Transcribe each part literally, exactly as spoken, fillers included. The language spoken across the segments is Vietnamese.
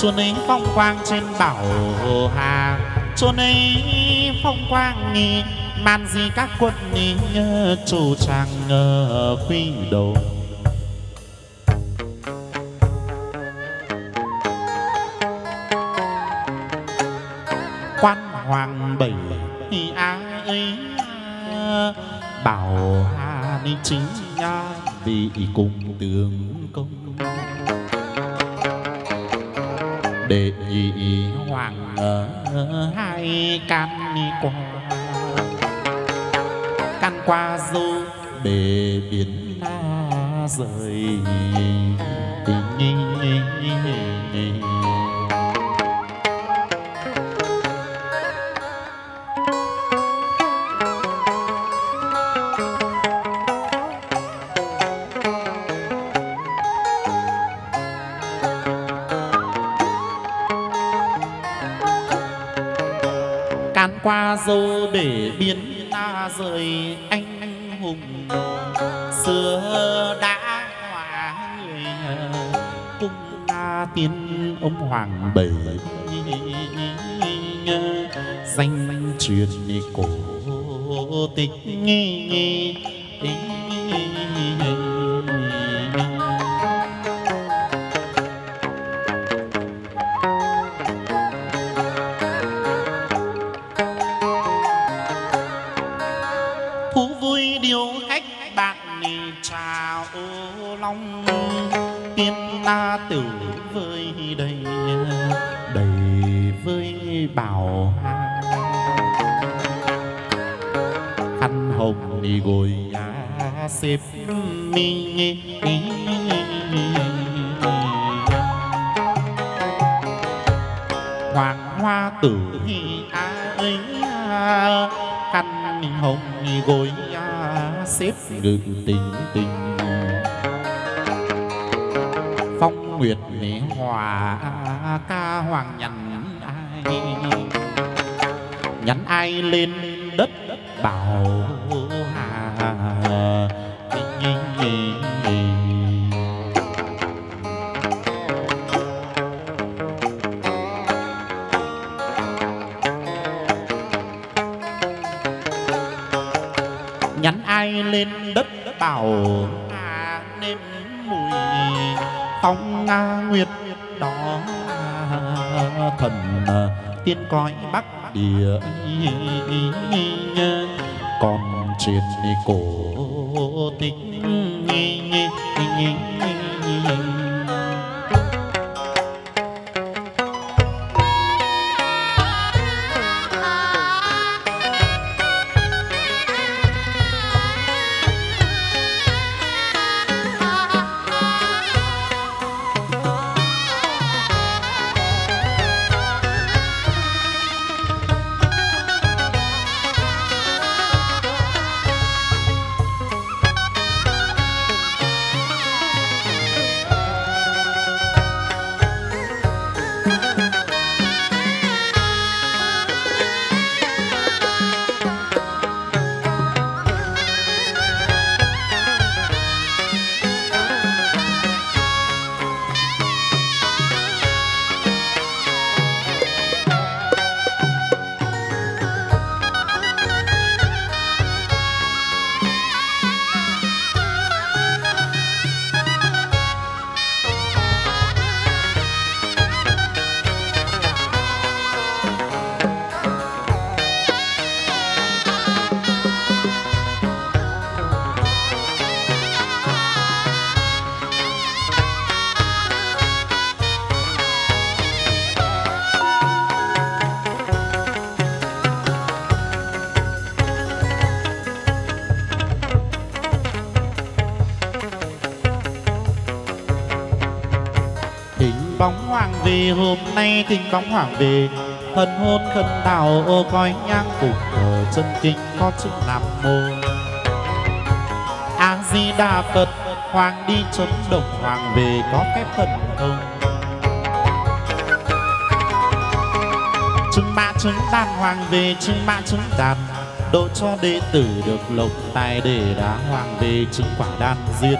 Chuồn ấy phong quang trên bảo hà, chuồn ấy phong quang nghi màn gì các quân nghi chủ tràng quy đầu. Quan hoàng bảy ai ấy bảo hà ni chính nha vì cùng tướng công. Đệ nhị hoàng ở hai can đi qua, can qua du bề biển na rời. Qua dâu để biến na rời anh hùng xưa đã hòa người cung na tiên ông hoàng bảy danh truyền cổ tích nghi nghi. Tử với đầy đầy với bảo hà, khăn hồng đi gối giá xếp mi. Hoàng hoa tử ai khăn hồng đi gối giá xếp ngự tình tình. Phong nguyệt nế hòa ca hoàng nhắn ai, nhắn ai lên đất bảo hà. Nhắn ai lên đất bảo hà nêm mùi phong nguyệt đó thần tiên cõi bắc địa. Còn truyền cổ tích bóng hoàng về. Hôm nay thỉnh bóng hoàng về, hân hôn khấn đào ô coi nhang cùng ở chân kinh có chữ Nam Mô A Di Đà Phật. Hoàng đi chấm đồng hoàng về có phép thần thông, chứng mã chứng đàn hoàng về, chứng mã chứng đàn độ cho đệ tử được lộc tài để đá hoàng về chứng quả đan duyên.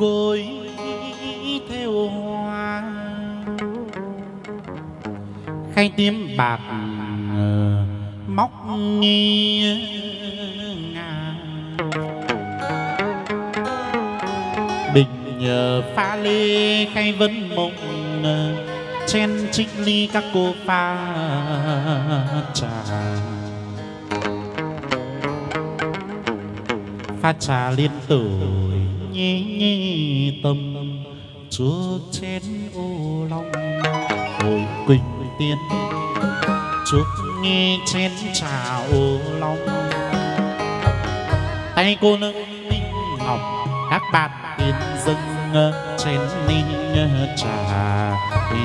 gối theo hoa khay tím bạc móc nghi ngà bình nhờ pha lê khay vấn mộng chen trích ly các cô pha trà pha trà liên tuổi nhí nhí tâm chúa chén ô long hồi quỳnh tiên chúc nghe chén trà ô long tay cô nâng minh ngọc các bạn tiên dâng chén ly trà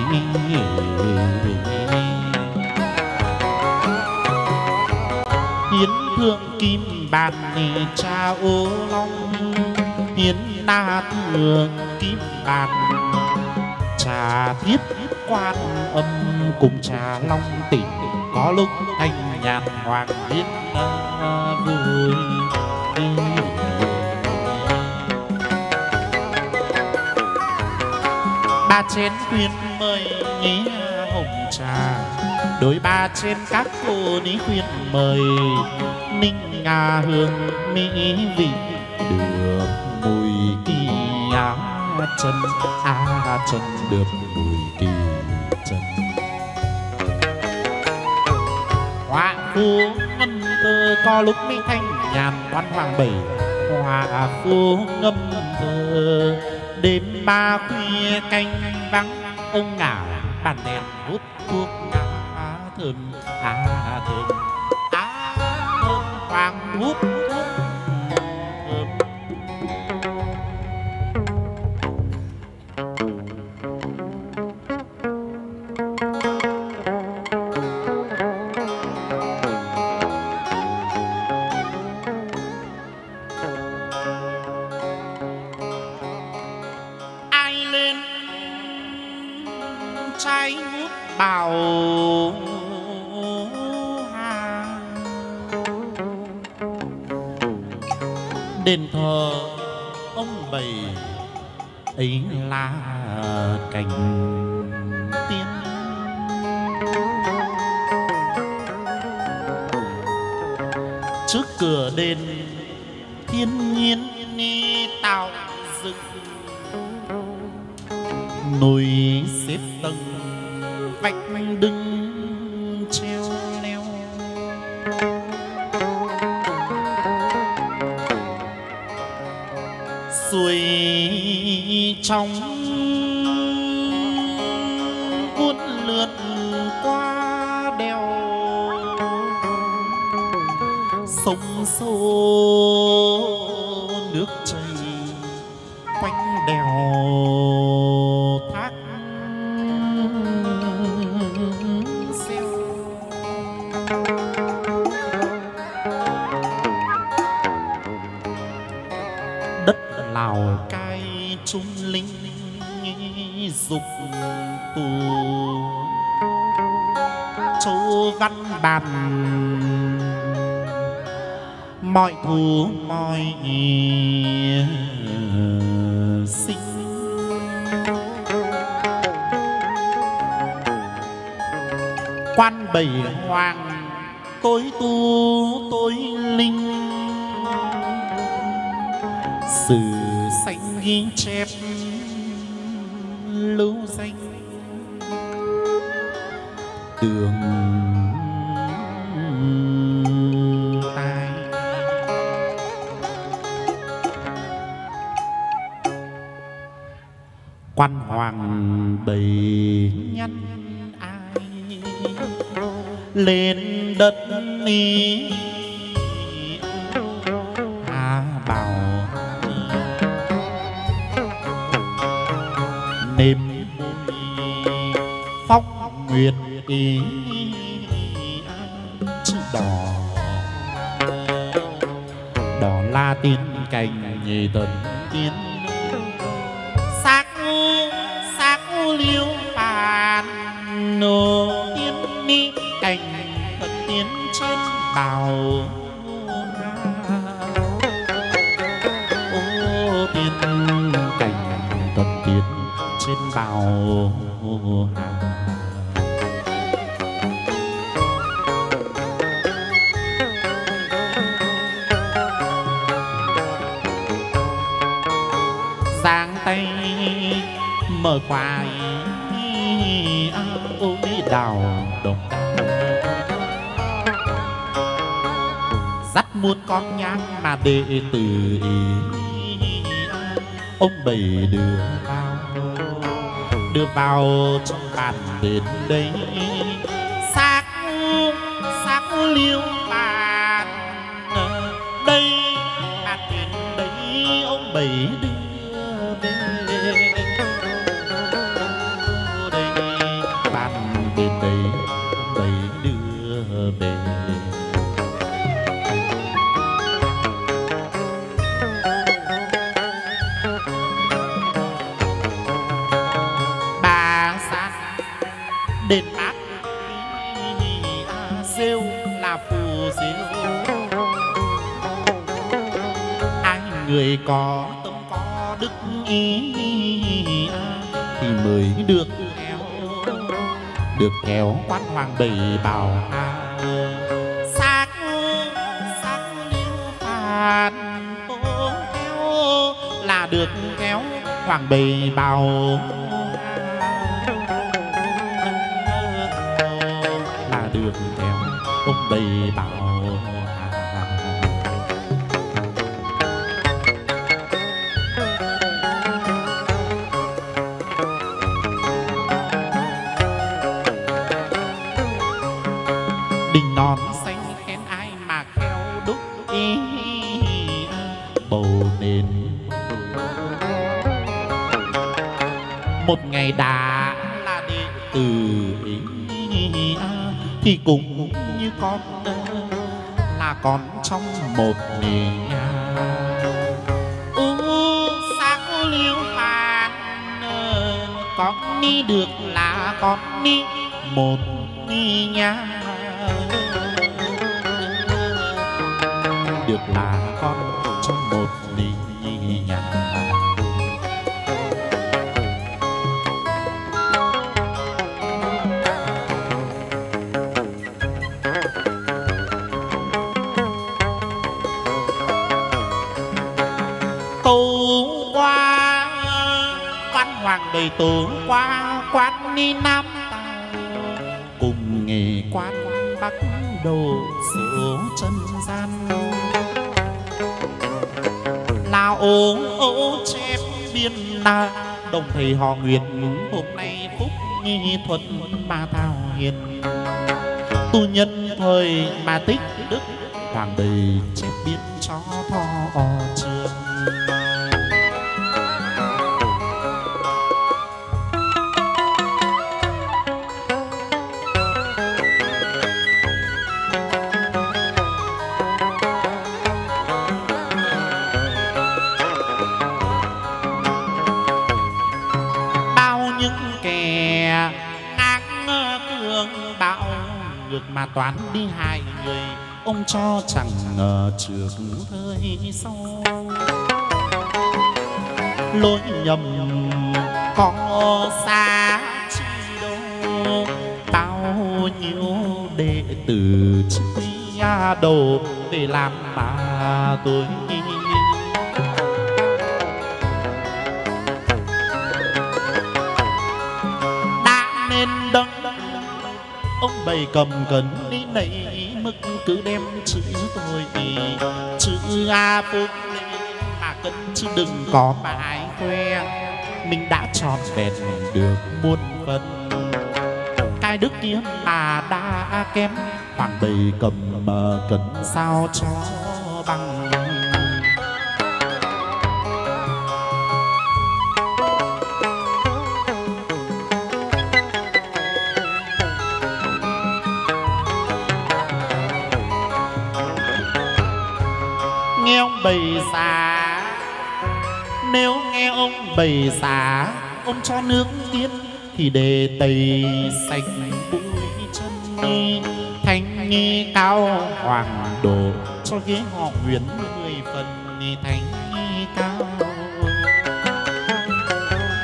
hiến thượng kim bàn nề trà ô long hiến na thượng kim bàn trà thiết quan âm cùng trà long tỉnh có lúc thanh nhàn hoàng liên vui ba chén khuyên mời nhí hồng trà đối ba trên các cô ní khuyên mời ninh ngà hương mỹ vị được mùi kỳ á chân á chân được mùi kỳ chân hoa phu ngâm thơ có lúc mỹ thanh nhàn quan hoàng bảy hoa phu ngâm thơ đêm ba khuya canh vắng ông ngả bàn đèn hút thuốc á thơm á thơm á thơm hoàng hút thuốc thơm. Trái ngút bào hà đền thờ ông bày ấy là cành tiên trước cửa đền thiên nhiên ni tạo dựng núi xếp tầng vách đứng treo leo suối trong uốn lượn qua đèo sông xô nước chảy quanh đèo thác xeo đất Lào Cai trung linh dục tù châu văn bàn mọi thú mọi sinh quan bảy hoàng tối tu tối linh sử sanh ghi chép lưu danh tường tai quan hoàng bầy nhân ai lên đất ni à bảo nêm phong nguyệt ý chữ đỏ đỏ la tiên cành nhì tần tiên sắc sắc liêu phàn nô tiên ni cành thần tiên trên bào ô tiên cành thần tiến trên bào hà. Giang tay mở khoai ôi đào đồng dắt muôn con nhang mà đệ tử ông bày đưa vào đưa vào trong bàn đến đây xác xác liêu bàn đây bàn đến đấy ông bày đưa đền bác rêu là phù diêu ai người có tâm có đức ý thì mới được kéo được kéo quan hoàng bày bào hà xác xác liêu phạt ô kéo là được kéo hoàng bày bào được kéo ông bày bào hà. Đình non xanh khen ai mà khéo đúc ý bầu nền một ngày đã là đệ tử ý thì cũng như con là con trong một nhà u sắc liêu phàn con đi được là con đi một nhà được là con trong một nhà. Tố qua quan hoàng đầy tố qua quan ni nam cùng nghề quan bắc đồ số chân gian là ô ô chép biên na đồng thầy họ Nguyệt hôm nay phúc nghi thuận mà thao hiền tu nhân thời mà tích đức hoàng đầy chép biên cho thọ trường. Mà toán đi hai người ông cho chẳng ngờ trước thời sau lối nhầm có xa chi đâu bao nhiêu đệ tử chi đầu để làm mà tôi đã nên đấng ông bày cầm cấn đi nảy mức cứ đem chữ tôi thì chữ a phúc mà cân chứ đừng có mà ai khoe mình đã tròn vẹn được muôn phần cái đức kia mà đã kém hoàng bày cầm mà cấn sao cho bằng. Nghe ông bày xả nếu nghe ông bày xả ông cho nước tiên thì để tây sạch bụi chân đi thanh nghi cao hoàng đồ cho ghế họ Nguyễn mười phần thanh nghi cao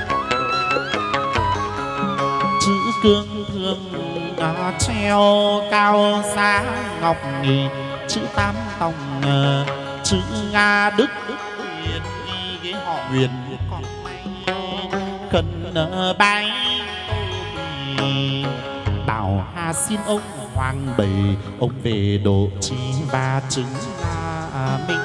cương thương à, treo cao giá ngọc nghì chữ tam tòng à, chữ Nga Đức Huyền y ghế họ Huyền còn may khẩn bái bảo hà xin ông hoàng bày ông về độ chi ba chứng là minh.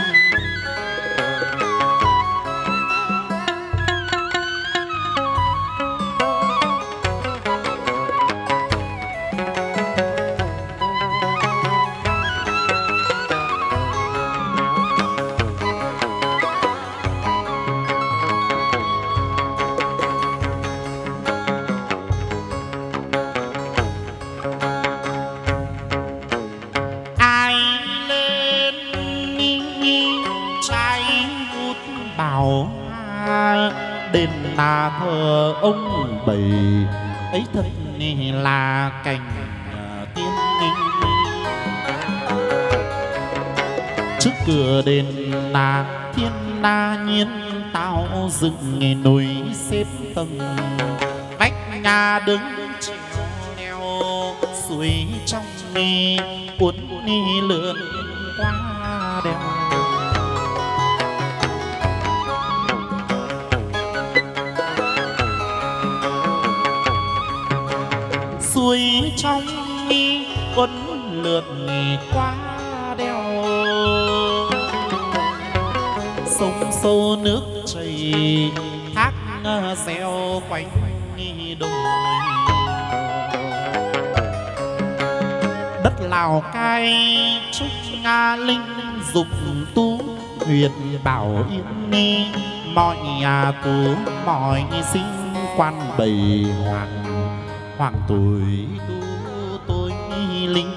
Là thờ ông bầy ấy thật là cảnh tiên nghinh. Trước cửa đền là thiên la nhiên tao dựng nghề núi xếp tầng vách nhà đứng treo leo suối trong ni cuốn ni lượn qua đèo. Suối trong mi quấn lượt qua đèo, sông sâu nước chảy thác reo quanh đồi. Đất Lào Cai trúc Nga linh dục tu huyền bảo yên ni mọi nhà tù mọi sinh quan bầy hoàng hoàng tuổi tu tôi linh.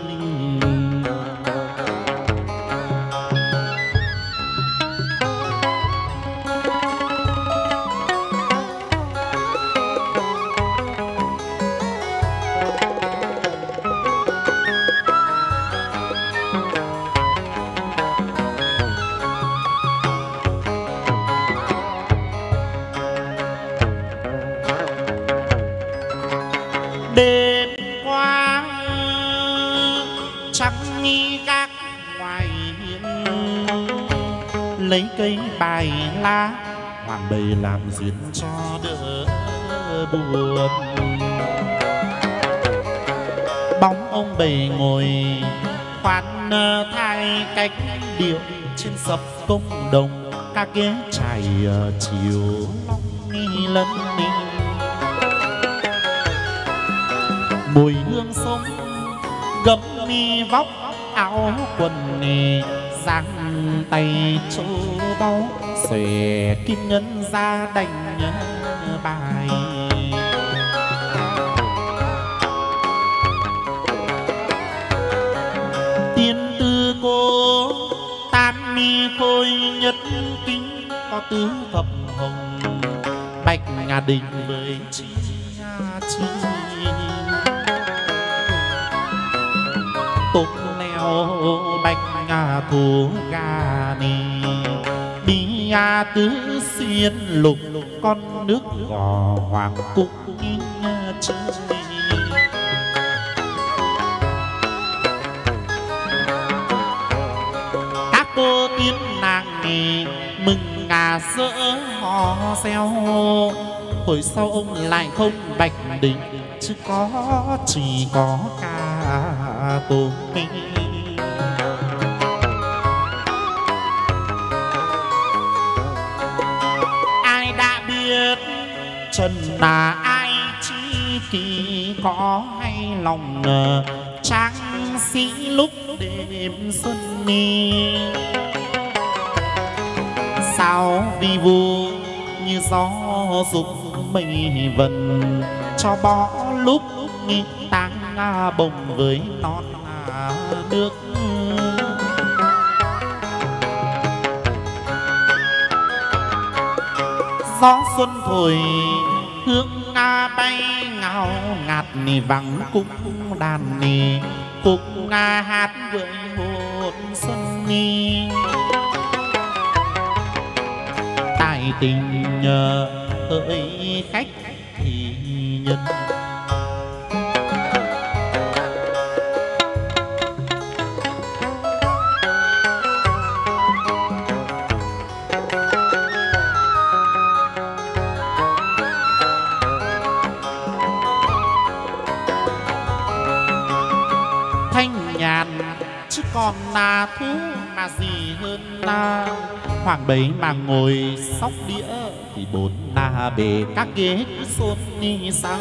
Đêm qua trắng nghi gác ngoài hiên, lấy cây bài lá hoàng bầy làm duyên cho đỡ buồn. Bóng ông bầy ngồi khoan thai cách điệu trên sập công đồng, các ghế trải chiều long nghi lân ninh. Mùi hương sông gấm mi vóc áo quần nì giang tay châu báu xòe kim ngân ra đành bài. Tiên tư cô tam mi khôi nhất kính có tứ thập hồng bạch ngà đình với chi chi. Tốt leo bạch ngà thủ gà nì đi à tứ xiên lục con nước gò hoàng cung chơi. Các cô tiên nàng nì mừng ngà sỡ hò reo, hồi sau ông lại không bạch đình chứ có chỉ có ca tô mi. Ai đã biết trần là ai chi kỳ có hay lòng tráng sĩ lúc đêm xuân ni. Sao vi vu như gió dục mây vần cho bỏ lúc nghi tang bồng với non nước. Gió xuân thổi hương nga bay ngào ngạt nì vắng cung đàn nì cúc nga hát gợi hồn xuân ni. Tài tình hỡi khách thì nhân còn là thú mà gì hơn là hoàng bấy mà ngồi sóc đĩa thì bốn là bề các ghế cứ xôn đi sao.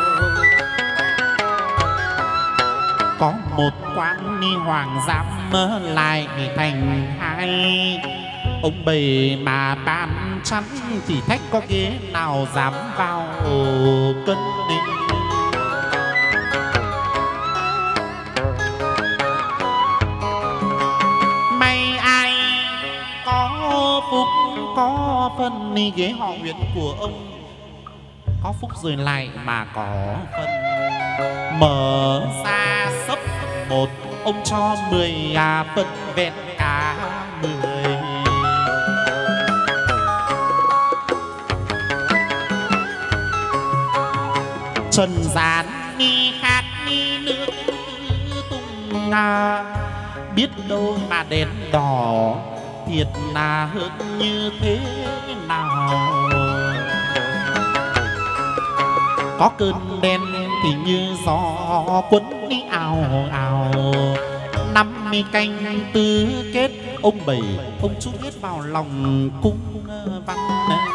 Có một quán ni hoàng giám lại thành hai, ông bầy mà ban chắn thì thách có ghế nào dám vào cân định. May ai có phúc có phần ni ghế họ Nguyễn của ông có phúc rồi lại mà có phần. Mở ra sấp một ông cho mười à phân vẹn cả mười. Trần gian ni khát ni nước tung à, biết đâu mà đèn đỏ thiệt là hơn như thế nào. Có cơn đen thì như gió cuốn đi ào ào. Năm mươi canh tứ kết ông bảy ông chút hết vào lòng cung văn.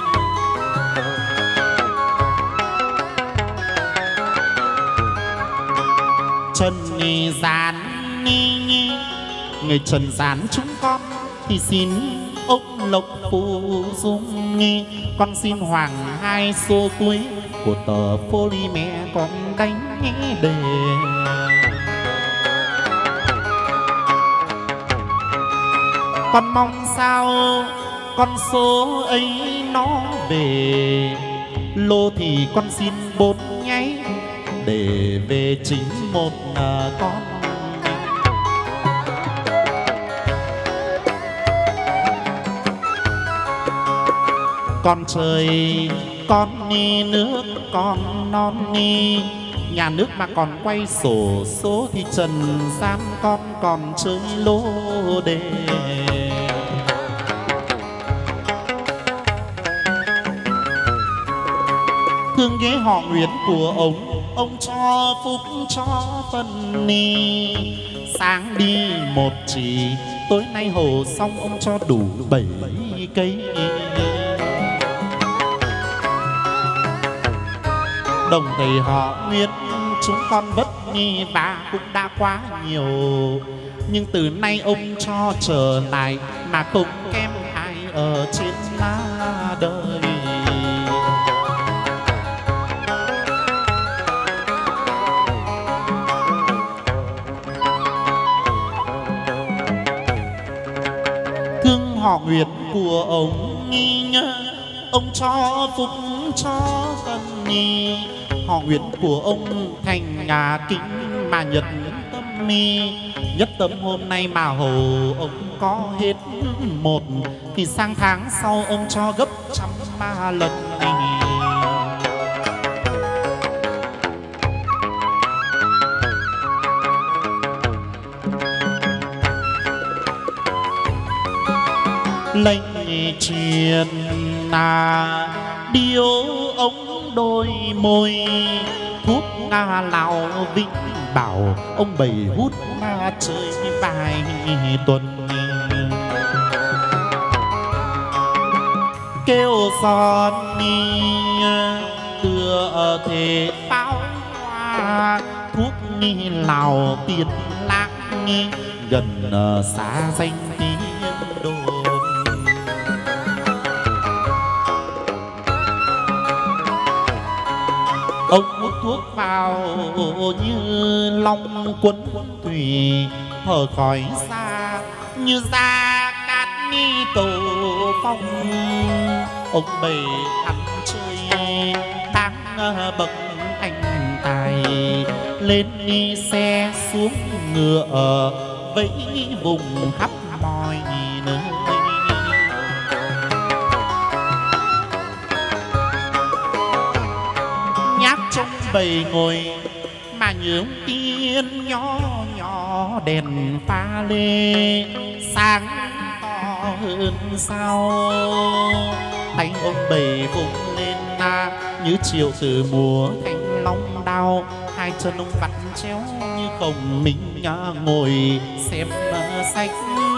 Trần gian ni người trần gian chúng con thì xin ông lộc phù dung nghi. Con xin hoàng hai số cuối của tờ Poly mẹ con đánh đề. Con mong sao con số ấy nó về, lô thì con xin bốn nháy để về chính một con. Con trời con ni nước con non ni, nhà nước mà còn quay sổ số thì trần gian con còn chơi lô đề. Thương ghế họ Nguyễn của ông, ông cho phúc cho phần ni. Sáng đi một chỉ, tối nay hồ xong ông cho đủ bảy cây. Đồng thầy họ Nguyễn chúng con vất nghi và cũng đã quá nhiều, nhưng từ nay ông cho trở lại mà không kém ai ở trên lá đời. Thương họ Nguyễn của ông nghi nhớ, ông cho phúc cho phần ni. Họ Nguyễn của ông thành nhà kính mà nhật tâm mi. Nhất tâm hôm nay mà hồ ông có hết một, thì sang tháng sau ông cho gấp trăm ba lần. Lệnh truyền là điếu ông đôi môi, thuốc nga lào vĩnh bảo ông bảy hút ma chơi vài tuần. Kêu giòn ni tựa thể pháo hoa, thuốc ni lào tiền lãng nghi gần xa danh tiếng đồn. Ông hút thuốc vào như long quấn thủy, thở khỏi xa như da cát ni tổ phong. Ông bày ăn chơi đáng bậc anh tài, lên đi xe xuống ngựa vẫy vùng khắp mọi nơi. Nhát trong bầy ngồi mà nhướng tiên nhỏ nhỏ, đèn pha lê sáng to hơn sao. Tay ông bầy vùng lên na như chiều từ mùa thanh long đao, hai chân ông vắt chéo như khổng minh ngồi xem sạch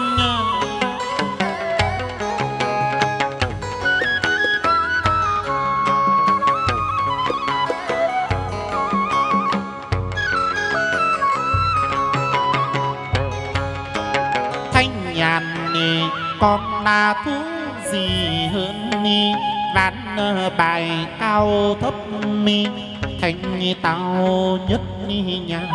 thanh nhàn còn là thú gì hơn mi ván bài cao thấp mi thành tao nhất nhàn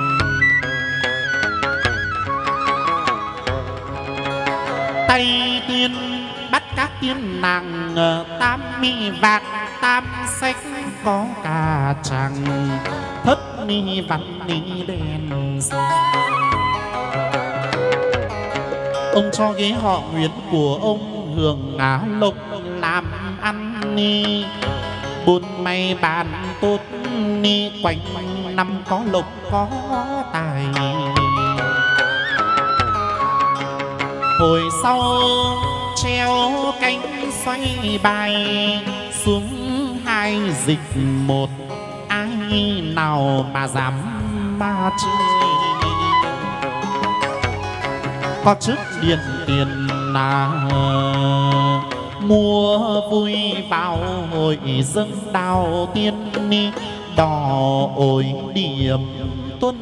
tay tiên bắt các tiên nàng tam mi vạc tam sách có cả chàng thất ni văn ni đèn ông cho ghế họ Nguyễn của ông hưởng ngã lộc làm ăn ni buôn may bán tốt ni quanh năm có lộc có tài hồi sau treo cánh xoay bài xuống hai dịch một ai nào mà dám ma chơi có chức điện tiền là mua vui vào hội dâng đào tiên ni đỏ ổi điểm tuân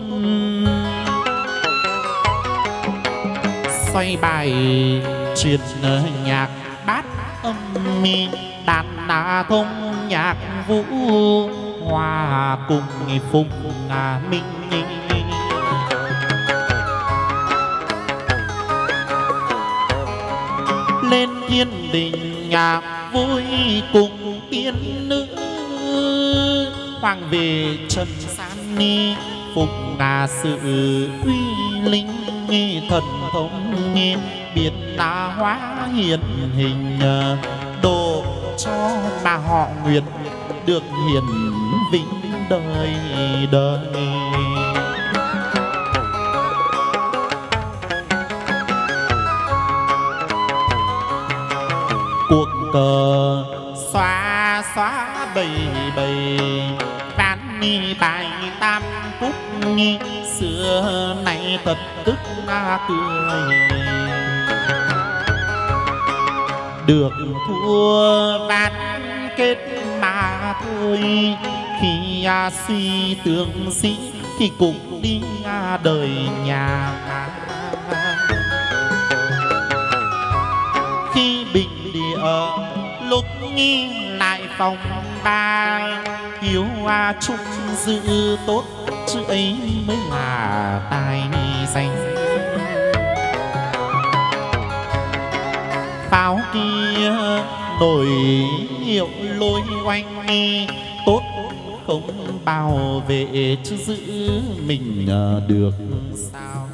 xoay bài truyền nhạc bát âm mi đàn đá thông nhạc vũ hòa cùng phụng minh lên thiên đình nhạc vui cùng tiên nữ hoàng về trần gian ni phục ngà sự uy linh thần thông biến đa hóa hiện hình độ cho mà họ nguyện được hiển vĩnh đời đời cuộc cờ xóa xóa bầy bầy ván ni bài tam cúc nghi xưa nay thật tức na cười được thua ván kết mà thôi khi à, suy tướng sĩ thì cũng đi à, đời nhà khi bình địa lúc nghi lại phòng ba hiếu à, chung giữ tốt chứ ấy mới là tài danh pháo kia nổi hiệu lôi oanh tốt không bảo vệ chứ giữ mình được sao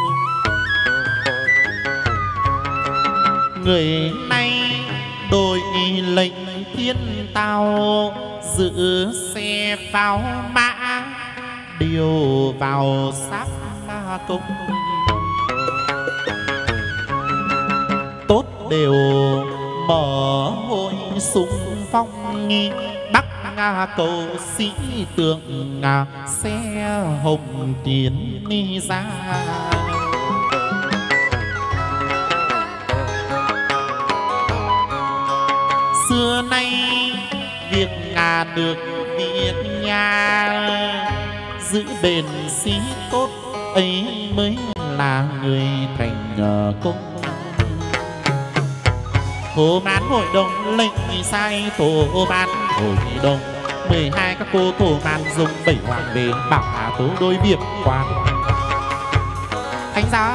người nay đổi lệnh thiên tao giữ xe pháo mã điều vào sáp ma công tốt đều mở hội súng phong nghi bắc nga cầu sĩ tượng nga xe hồng tiến đi ra xưa nay việc ngà được việc nhà giữ bền sĩ tốt ấy mới là người thành công thổ bán hội đồng lệnh sai thổ bán hội đồng mười hai các cô thổ bán dùng bảy hoàng về bảo hạ tố đôi việc quan thánh giá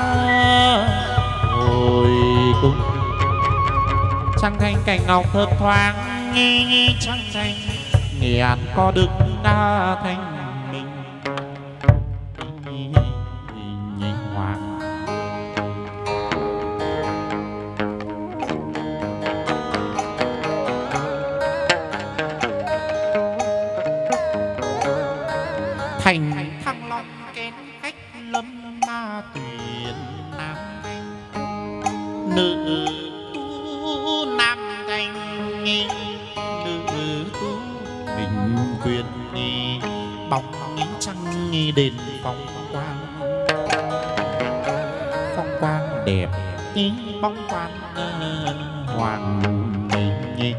hồi cung trăng thanh cảnh ngọc thơm thoáng nghi nghi trăng thanh nghệ an có đức nga thanh minh nhị hoàng thành thăng long kén khách lâm ma tuyển nam thanh nữ nghi nữ tú bình quyền nghi bóng nghi trăng nghi đền phong quang phong đẹp ý bóng quan hoàng nhi.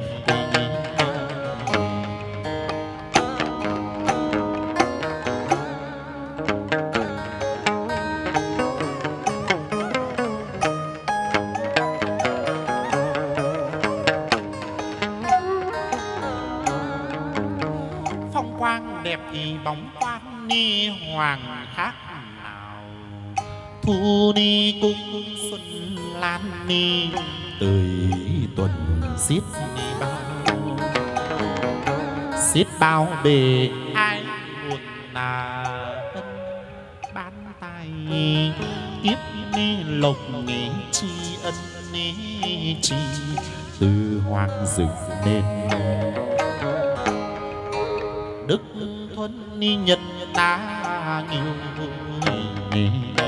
Phong quang đẹp ý bóng quan ni hoàng khác nào, thu ni cung xuân lan ni tươi tuần xiết ni bao, xiết bao bề ai buồn là ân ban tay, tiếp ni lộc ni tri ân ni tri từ hoàng dựng nên, đức thuần ni nhân ta nhiều ni.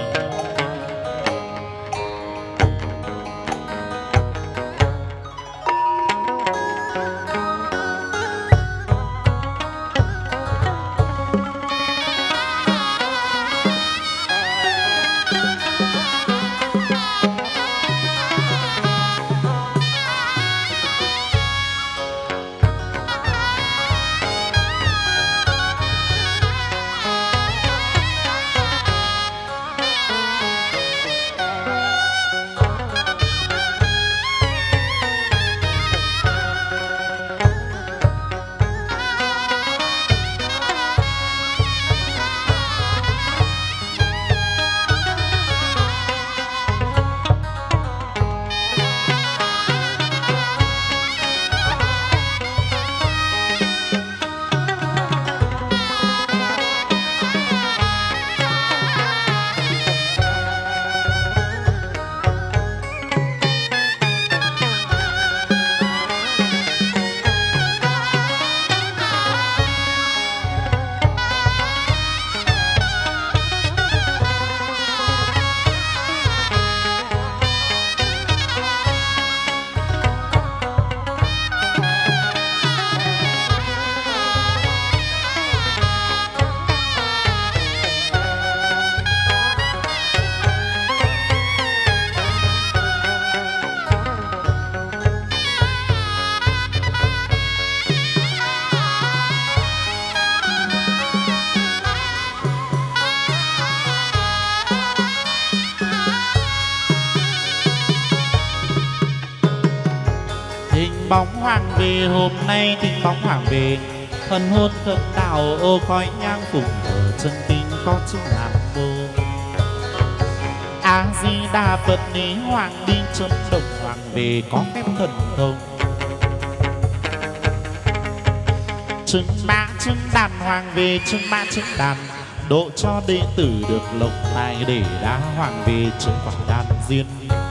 Bóng hoàng về hôm nay tình bóng hoàng về, thần hôn khẩn đảo ô khói nhang phụng ở chân kinh có chữ Nam Mô A Di Đà Phật. Ní hoàng đi chân đồng hoàng về có phép thần thông, trưng bá trưng đàn hoàng về trưng bá trưng đàn, độ cho đệ tử được lộc tài để đá hoàng về trưng quả đan diên.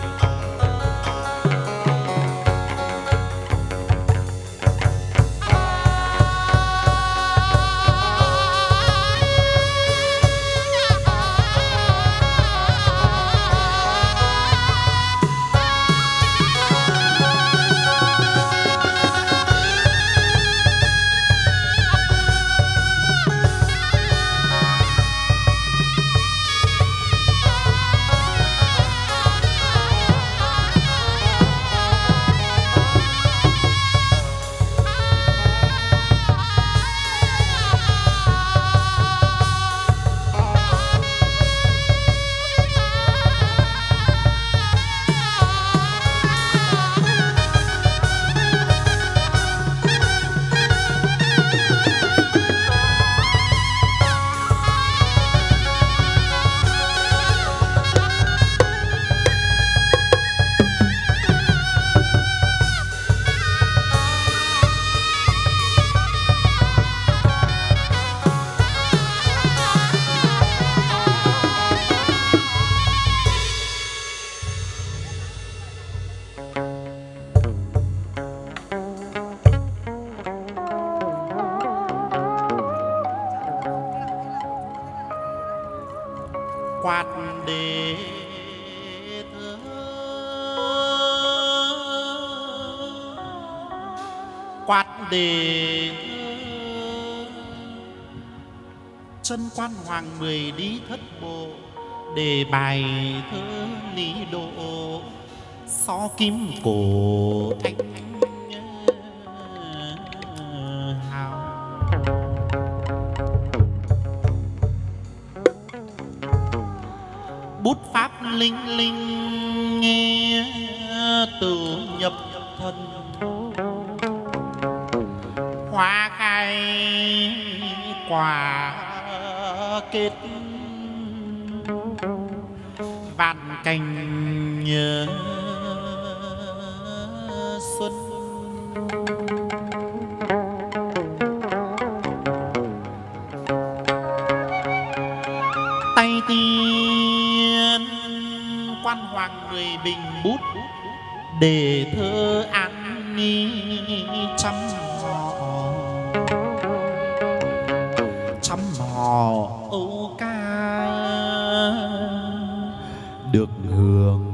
quạt đề thơ quạt đề thơ chân quan hoàng mười đi thất bộ để bài thơ lý độ xó kim cổ anh hào. Bút pháp linh linh nghe từ nhập thân, hoa khai quả kết vạn cành nhớ xuân. Tay tiên quan hoàng người bình bút để thơ an nghi trăm họ trăm họ âu ca được hưởng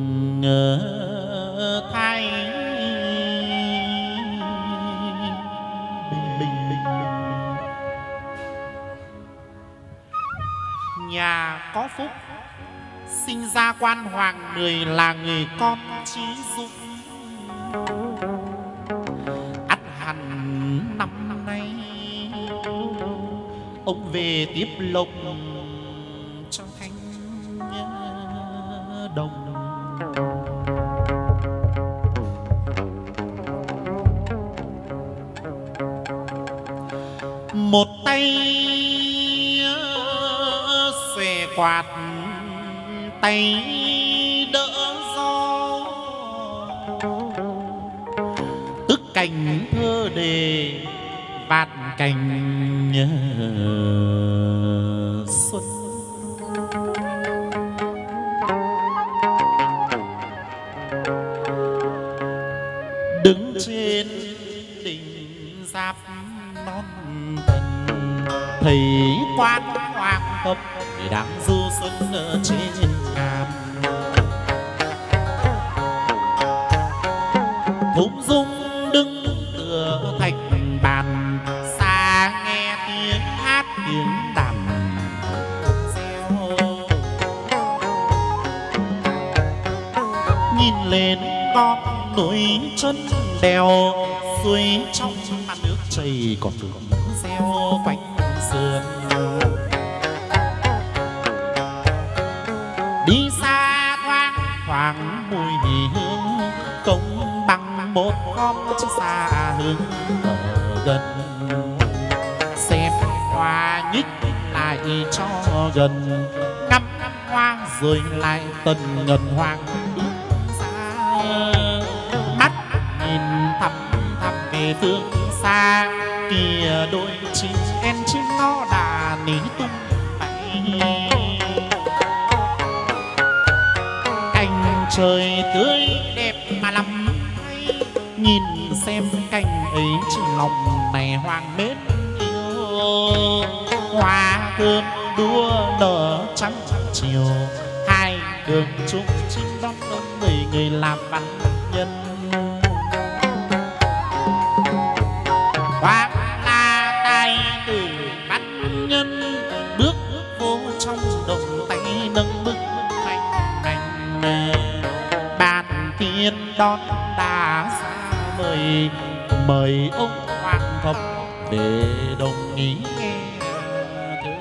thay bình bình bình. Nhà có phúc sinh ra quan hoàng, người là người con trí dũng. Ắt hẳn năm nay ông về tiếp lộc trong thanh đồng. Một tay xòe quạt, tay đỡ gió, tức cành thơ đề bạt cành xuân. Đứng trên đỉnh giáp non thần, thấy quan hoàng hợp để đang du xuân ở trên ngàn. Thúng dung đứng tựa thạch bàn, xa nghe tiếng hát tiếng đàn reo. Nhìn lên con núi chân đèo, suối trong mặt nước chảy còn đường reo quanh sườn. Đi xa thoáng thoáng mùi hương công bằng một con chiếc xa hương ở gần. Xem hoa nhích lại cho gần, ngắm hoa rồi lại tần ngần hoàng bước ra. Mắt nhìn thăm thăm về phương xa, kìa đôi chim en chim nó đã ní tung bay. Cành trời tươi đẹp mà lắm hay, nhìn xem cành ấy trong lòng này hoàng mến yêu. Hoa thơm đua nở trắng chiều, hai đường chung chim đón đón người người làm văn nhân. Hoàng là tài tử văn nhân, bước vô trong đồng tay nâng bức thanh hành. Bàn tiên đón đã xa mời, mời ông hoàng thập về đồng ý nghe thơ.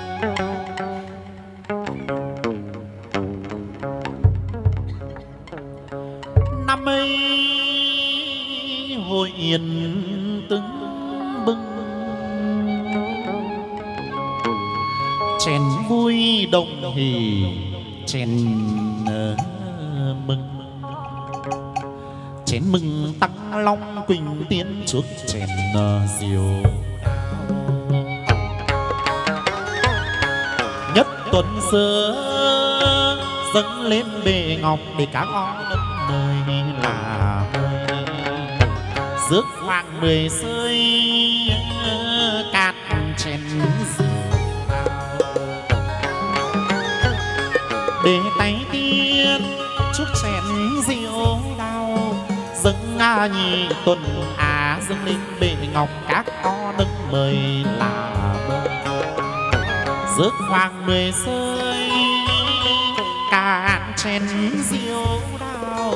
Năm ấy hội yên tưng bừng, chén vui đồng hỉ chén mừng. Chén mừng tăng long quỳnh tiến chuốc chén diều đào. Nhất tuần xưa dâng lên bề ngọc để các con đất nơi là hơi. Rước hoàng mười rơi cạn chén rượu đào. Để tay tiên chút chén rượu đào, dâng a nhị tuần á dâng lên bề ngọc các con nâng mời là mời. Rước hoàng mười rơi chén rượu đào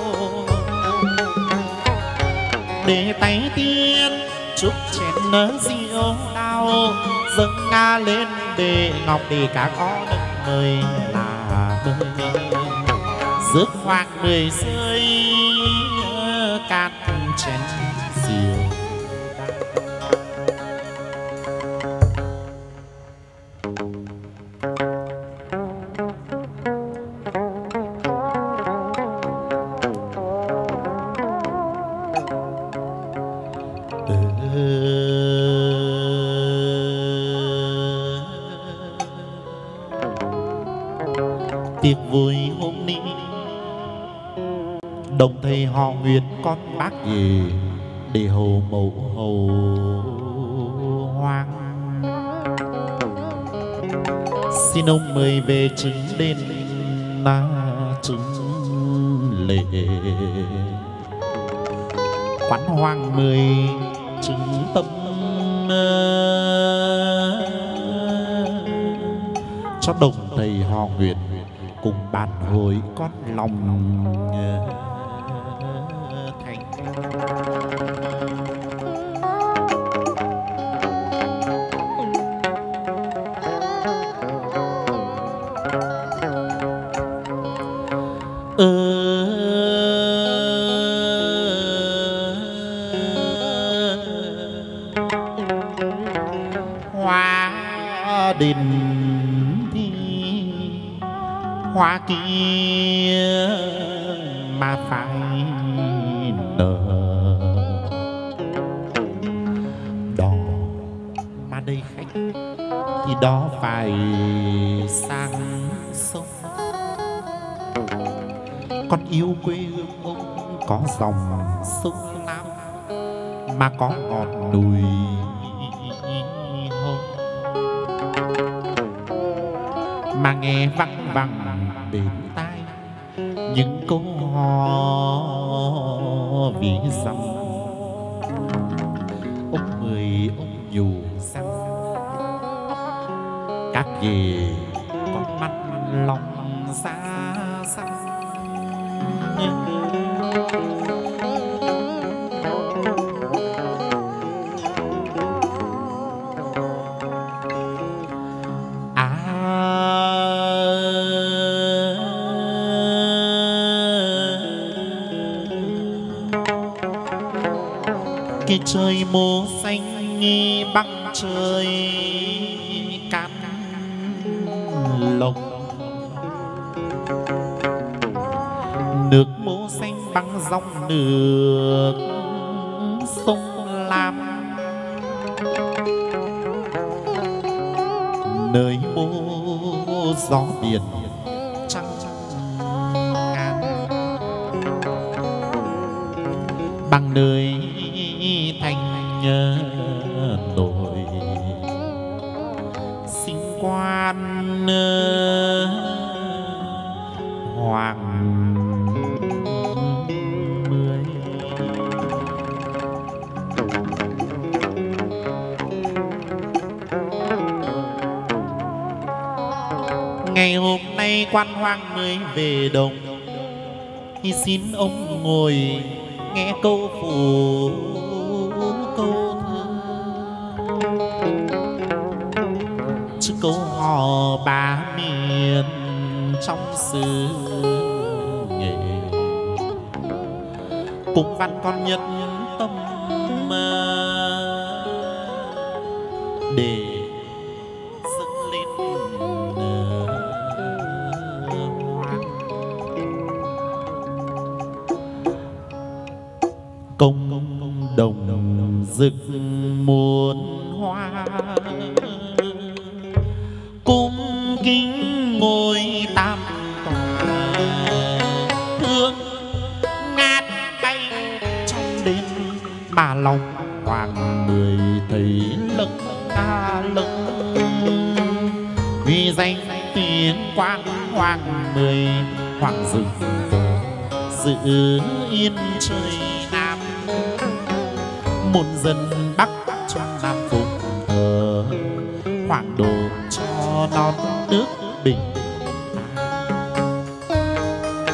để tay tiên chúc chén rượu đào dâng nga lên để ngọc để các con mời là mời rước hoàng mười rơi cạn chén rượu. Tiệc vui hôm nay đồng thầy họ Nguyễn con bác về để hầu mẫu hầu hoang. Xin ông mời về chứng đền na chứng lễ quán hoang mười chứng tâm cho đồng thầy họ Nguyễn cùng bàn hội con lòng thành. Ờ hoa đình hoa kia mà phải nở đỏ mà đây khách thì đó phải sang sông. Con yêu quê hương ông có dòng sông Lam mà có ngọn núi hồng mà nghe văng vẳng bên tai những câu hò ví dặm. Ông mười ông nhủ rằng các về con mắt lòng xa xăm cái trời mùa xanh nghi băng trời cát lộc nước mùa xanh băng dòng nước sông Lam nơi mùa gió biển trăng ngàn bằng nơi thành nổi sinh quan hoàng mười. Ngày hôm nay quan hoàng mới về đồng thì xin ông ngồi nghe câu phủ câu thơ chứ câu hò ba miền trong xứ nghệ cùng văn con nhất tâm để dâng lên công đồng rực muôn hoa cung kính ngôi tam tòa hương ngát bay trong đêm mà lòng hoàng mười thấy lưng ca lưng vì danh tiếng quang hoàng mười hoàng rực giữ yên trời Nam muôn dân Bắc trong Nam phụng thờ hoàng độ cho non nước bình.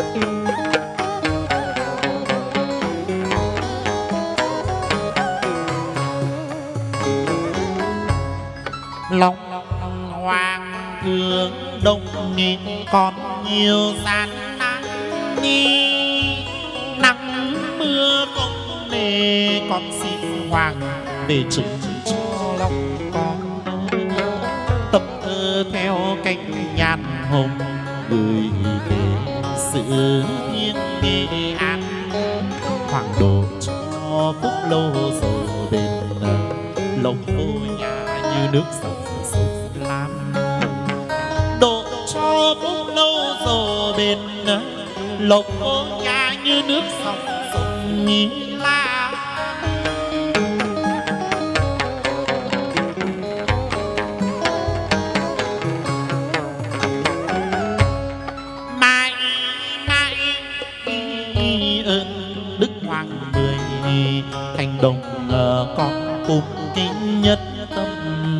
Long hoàng thượng đông nghìn còn nhiều gian nan nghi nắng mưa không nề con xin hoàng về chứng cho lòng con tập thơ theo cánh nhàn hồng gửi về sự yên Nghệ An hoàng độ cho phúc lâu rồi bên lộc vô nhà như nước sông sông lam độ cho phúc lâu rồi bên lộc vô nhà như nước sông sông nghi la mãi mãi ơn đức hoàng mười thành đồng con cung kính nhất tâm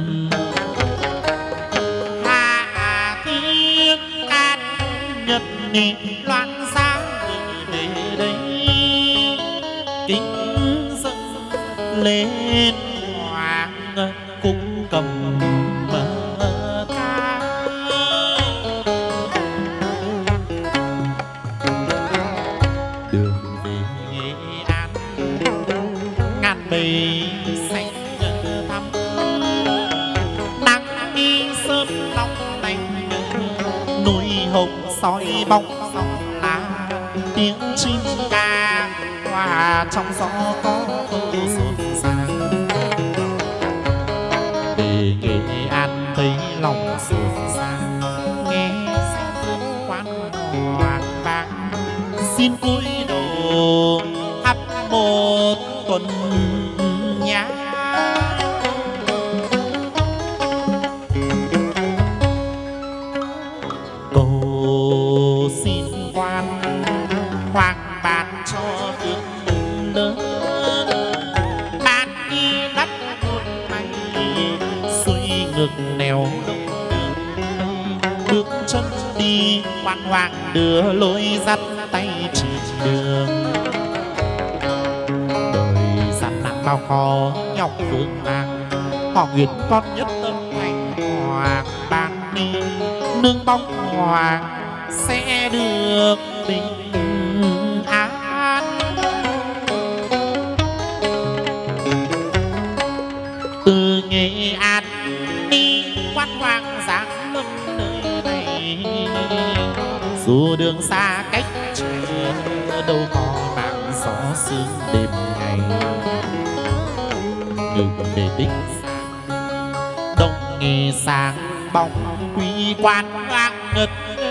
hạ thiên an nhật ni loan sáng về đây kính dâng lên hoàng cung cầm ca đường về Nghệ An ngàn bầy xanh thắm nắng đi sớm long lanh núi hồng soi bóng sông lá tiếng chim ca hòa trong gió có câu rộn ràng về Nghệ An thấy lòng rộn ràng nghe xem thương quán hoàng vang xin cúi đầu thắp một tuần nhã cầu xin quan hoàng ban cho phước lớn ban đi đất một may xuôi ngược nẻo đông đường bước chân đi quan hoàng đưa lối dắt tay chỉ đường bao khó nhọc phương nàng họ nguyện con nhất tâm thành hoàng ban đi nương bóng hoàng sẽ được bình an từ Nghệ An đi quan hoàng giáng lâm nơi này dù đường xa cách trời đâu có mạng gió sương đêm ngày ngừng về đích đông nghề sáng bóng quý quan ngang ngật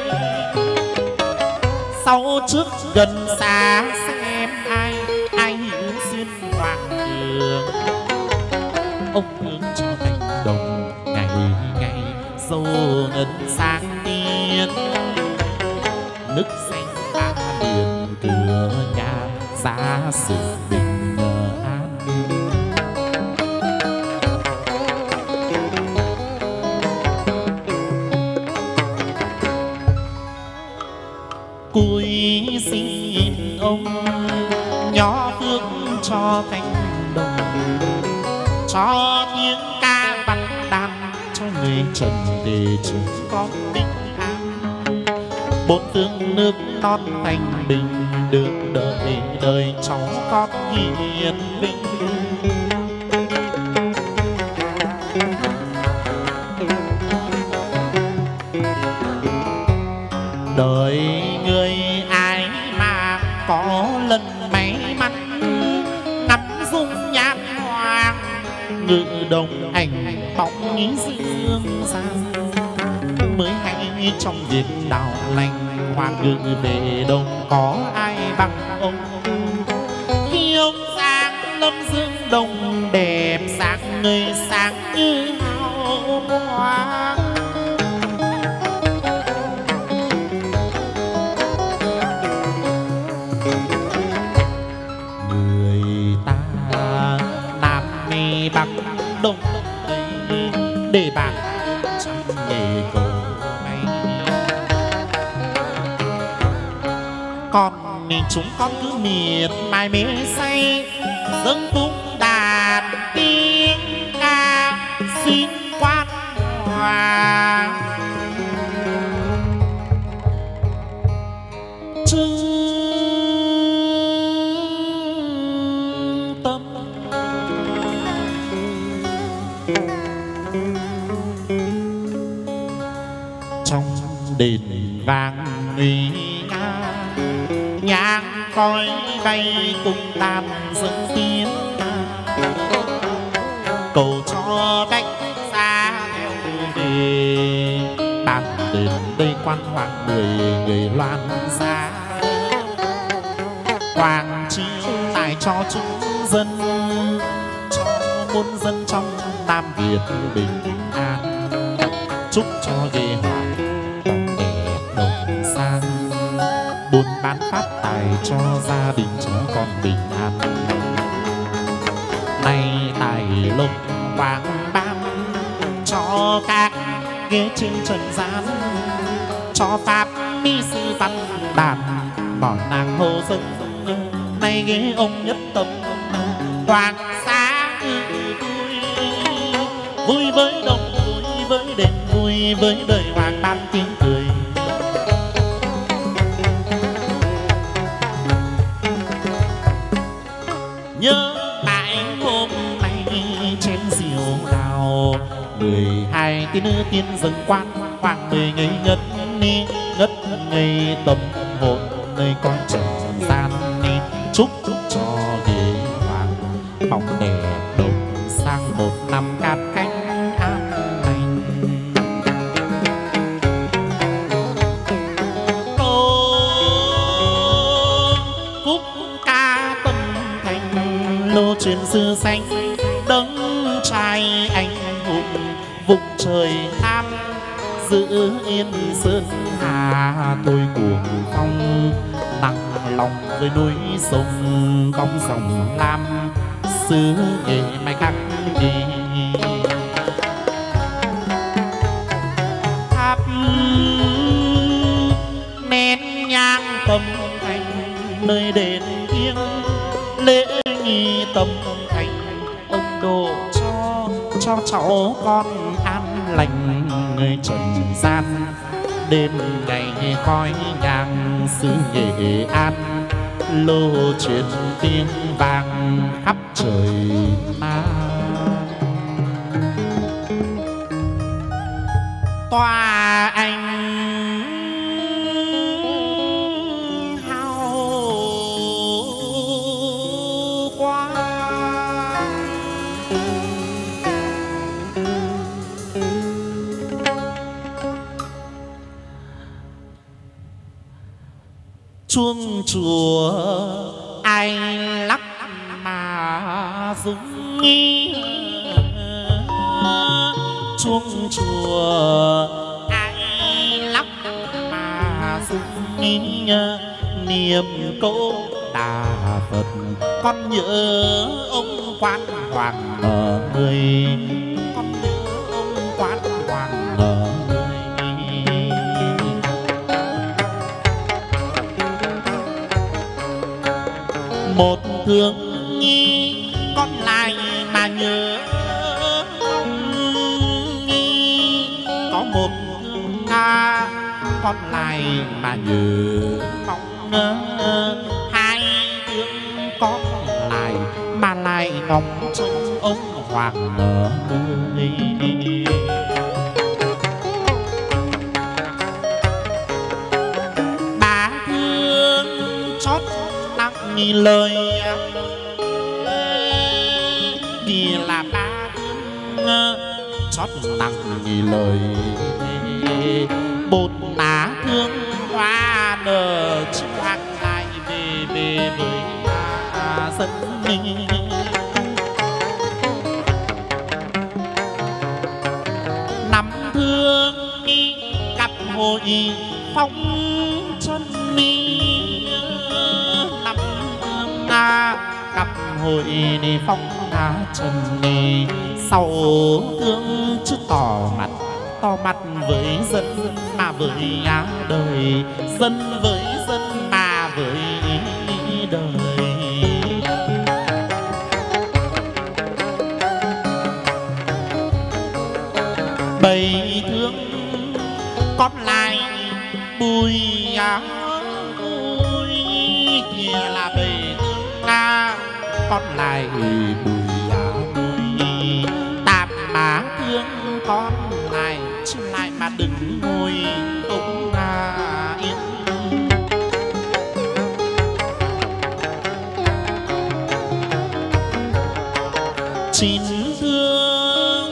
sau trước gần xa xem ai ai hiểu xuyên hoàng đường ông hướng cho thành đồng ngày ngày dâu ngân sáng tiên nước xanh ba liền cửa nhà giá sự bình cúi xin ông nhỏ phước cho thành đồng cho tiếng ca văn đàn cho người trần để chúng con bình an bốn phương nước non thanh bình được đợi đời cháu con hiền vinh đời người ai mà có lần may mắn ngắm dung nhan hoàng ngự đồng ảnh bóng ý dương gian mới hay trong việc đạo lành hoàng ngự về đông có ai bằng ông khi ông sáng lâm dương đồng đẹp sáng người sáng như hào quang bắc đông để bạn trong nghề cầu may con mình chúng con cứ miệt mài mê say dâng tung đàn tiếng ca xin quan hoa trưng tâm. Trong đền vàng nguy nga nhang khói bay cùng tàn dâng tiếng cầu cho cách xa theo về tàn đến đây quan hoàng người người loan giá hoàng chi tài cho chúng dân cho muôn dân trong Nam Việt bình an chúc cho ghê hoàng đẹp đồng sang buôn bán phát tài cho gia đình trẻ con bình an. Nay tài lộc quang ban cho các ghế trên trần gian cho pháp mi sư văn đàn bảo nàng hồ dân nay ghế ông nhất tâm hoàng xá vui vui với đồng vui với đền vui với đời hoàng ban tiếng cười. Nhớ lại hôm nay chén rượu đào mười hai tiên nữ tiên dâng quan hoàng mười ngày ngất ni ngất ngây tâm hồn nơi con trần gian ni chúc chúc cho ghế hoàng bóng đẹp đồng sang một năm cát cánh an lành. Phúc ca tâm thành lô truyền xưa xanh đấng trai anh hùng vùng trời Nam giữ yên sơn hà tôi cuồng phong nặng lòng với núi sông bóng dòng lam xứ nghề mai khắc ghi tháp nén nhang tâm thành nơi đền thiêng lễ nghi tâm thành ông độ cho cho cháu con an lành người trần gian đêm ngày khói nhang xứ Nghệ An lô truyền tiếng vang khắp trời Nam. Tòa anh hào quang chuông chùa ai lắc mà rung nghi chuông chùa ai lắc mà rung nghi niệm câu Đà Phật con nhớ ông quan hoàng ở người con nhớ ông quan hoàng ở một thương nhi con lại mà nhớ ông nhi có một thương nga con lại mà nhớ mong ngơ hai thương con lại mà lại ngóng trông ông hoàng ở nơi bà thương chót nặng lời vì là ba chót nặng lời bột lá thương hoa nở choang lại về về với dân mình nắm thương cặp hội phong chân mi nắm thương cặp hội đi phong á chân mi sau thương chứ tỏ mặt tỏ mặt với dân mà với á đời dân với dân mà với đời bầy thương con lại bùi áo kia là bầy thương nga con lại bùi áo bùi tạm má thương con lại chứ lại mà đừng ngồi không à yên. Xin thương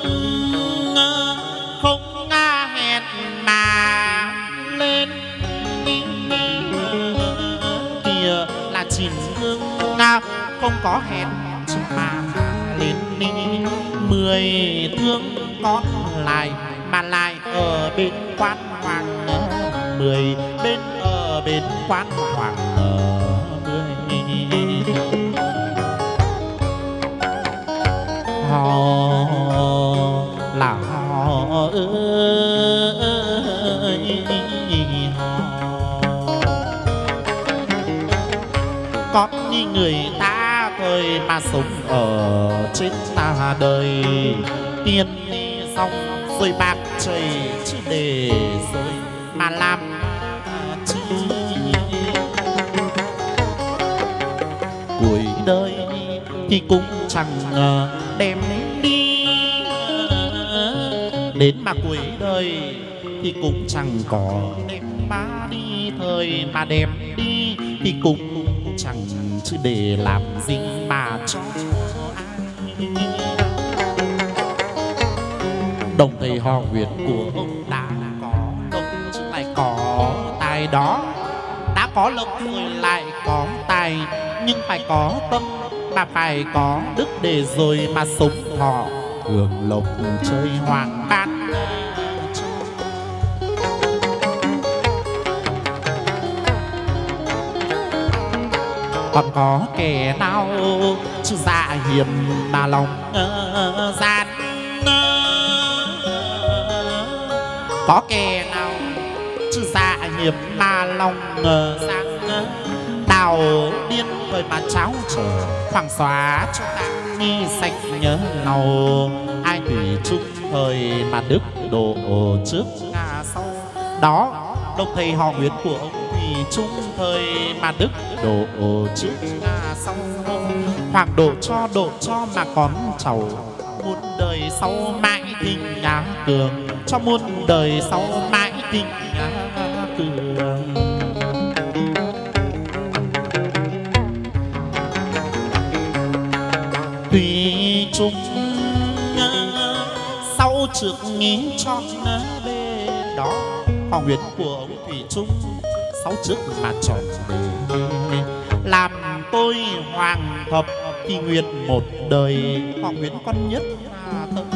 không nga hẹn mà lên kìa là xin thương nga không có hẹn mà lên mười thương con lại mà lại ở bên quan hoàng mười bên ở bên quan hoàng mười họ là họ ơi họ con như người ta thôi mà sống ở trên ta đời tiền đi xong rồi bạc chảy chứ để rồi mà làm chi cuối đời thì cũng chẳng đem đi đến mà cuối đời thì cũng chẳng có đem má đi thời mà đem đi thì cũng chẳng chứ để làm gì mà cho ai. Đồng thầy họ Nguyễn của ông đã có lộc chứ lại có tài đó, đã có lộc rồi lại có tài nhưng phải có tâm mà phải có đức để rồi mà sống thọ hưởng lộc chơi hoàng ban. Còn có kẻ nào chứ dạ hiểm mà lòng uh, gian có kẻ nào chứ dạ hiểm mà lòng uh, gian đào điên rồi mà cháu trở khoảng xóa cho ta nghi sạch nhớ nào ai tùy chung thời mà đức độ trước ngà sau đó. Đồng thầy họ Nguyễn của ông thì chung thời mà đức độ trước ngà sau hoàng độ cho độ cho mà con cháu muôn đời sau mãi tình nhà cường cho muôn đời sau mãi tình nhà cường. Tùy chung sau trước nghĩ cho bên đó họ Nguyễn của ông Thủy Trung sáu trước mà chọn bề làm tôi hoàng thập thì nguyện một đời họ Nguyễn con nhất là thân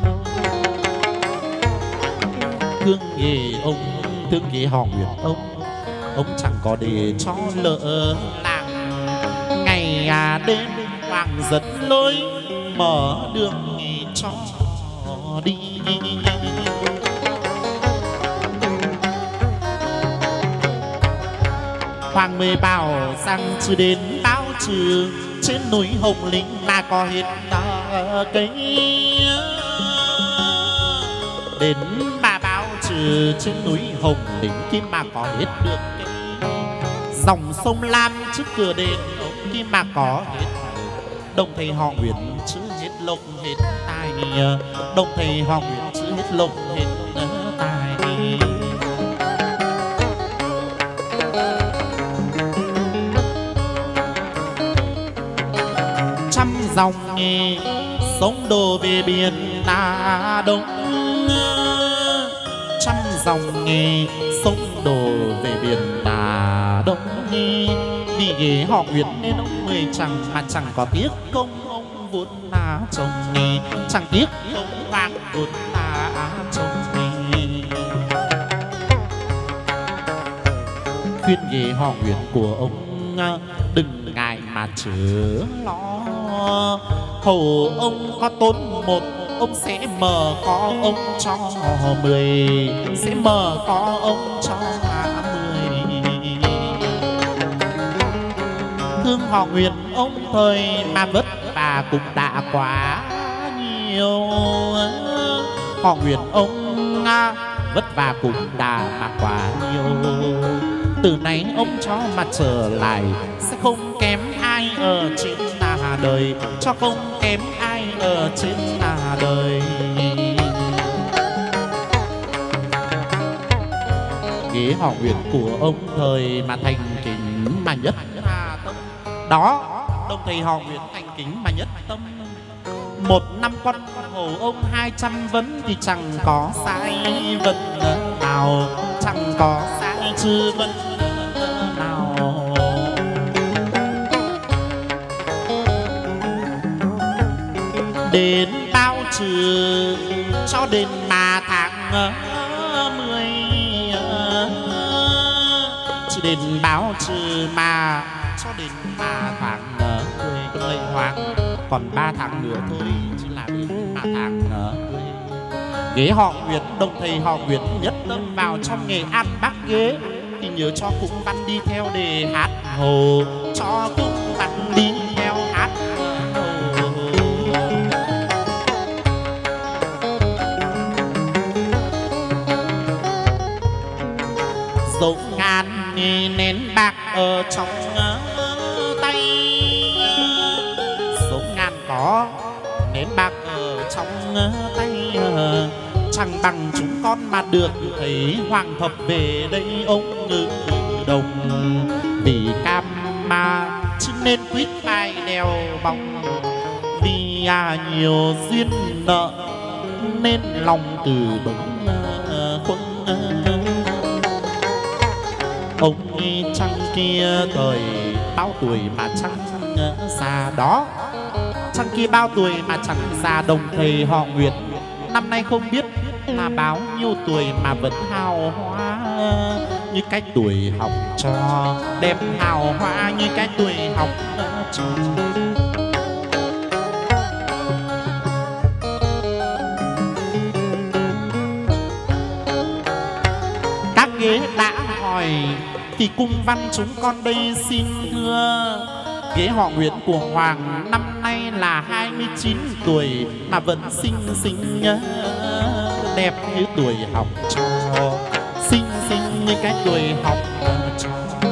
thương nghề ông thương nghề họ Nguyễn ông ông chẳng có để cho lỡ làng ngày à đêm hoàng dẫn lối mở đường cho đi. Hoàng mới bảo rằng chưa đến bao trừ trên núi Hồng Linh mà có hết cây đến mà bao trừ trên núi Hồng Linh kia mà có hết được cây dòng sông Lam trước cửa đền ông kia mà có hết. Đồng thầy họ Nguyễn chứ hết lộc hết tài đồng thầy họ Nguyễn chứ hết lộc hết tài. Trăm dòng nghề sông đổ về biển Đà Đông trăm dòng nghề sông đổ về biển Đà Đông vì ghế họ Nguyễn nên ông mười chẳng mà chẳng có tiếc công ông vốn là chồng nghề chẳng tiếc công vàng vốn là chồng nghề. Khuyên ghế họ Nguyễn của ông đừng ngại mà chớ lo hầu ông có tốn một ông sẽ mở có ông cho mười sẽ mở có ông cho mười. Thương họ Nguyễn ông thời mà vất vả cũng đã quá nhiều họ Nguyễn ông à, vất vả cũng đã mà quá nhiều. Từ nay ông cho mà trở lại sẽ không kém ai ở trên là đời, cho không kém ai ở trên là đời. Ghế họ Nguyễn của ông thời mà thành kính mà nhất là tâm. Đó, đồng thầy họ Nguyễn thành kính mà nhất tâm. Một năm quan hầu ông hai trăm vấn thì chẳng có sai vấn nào, chẳng có sai chư vấn nào. Đến bao trừ cho đến mà tháng mười, chỉ đến báo trừ mà cho đến mà tháng mười người hoàng, còn ba tháng nữa thôi chỉ là đến mà tháng mười. Ghế họ Nguyễn, đồng thầy họ Nguyễn nhất tâm vào trong Nghệ An Bắc ghế thì nhớ cho cũng văn đi theo để hát hồ, cho cũng văn đi theo hát hồ. Dấu ngàn nén bạc ở trong tay, dấu ngàn có nén bạc ở trong tay, chẳng bằng chúng con mà được thấy hoàng thập về đây ông ngự đồng. Vì cam mà chứ nên quýt vai đeo bóng, vì à nhiều duyên nợ nên lòng từ bóng khuâng. Ông trăng kia thời bao tuổi mà chẳng già đó, trăng kia bao tuổi mà chẳng già. Đồng thầy họ Nguyễn năm nay không biết là bao nhiêu tuổi mà vẫn hào hoa như cái tuổi học trò, đẹp hào hoa như cái tuổi học trò. Các ghế đã hỏi thì cung văn chúng con đây xin thưa. Ghế họ Nguyễn của Hoàng năm nay là hai mươi chín tuổi mà vẫn xinh xinh đẹp như tuổi học trò, xinh xinh như cái tuổi học trò.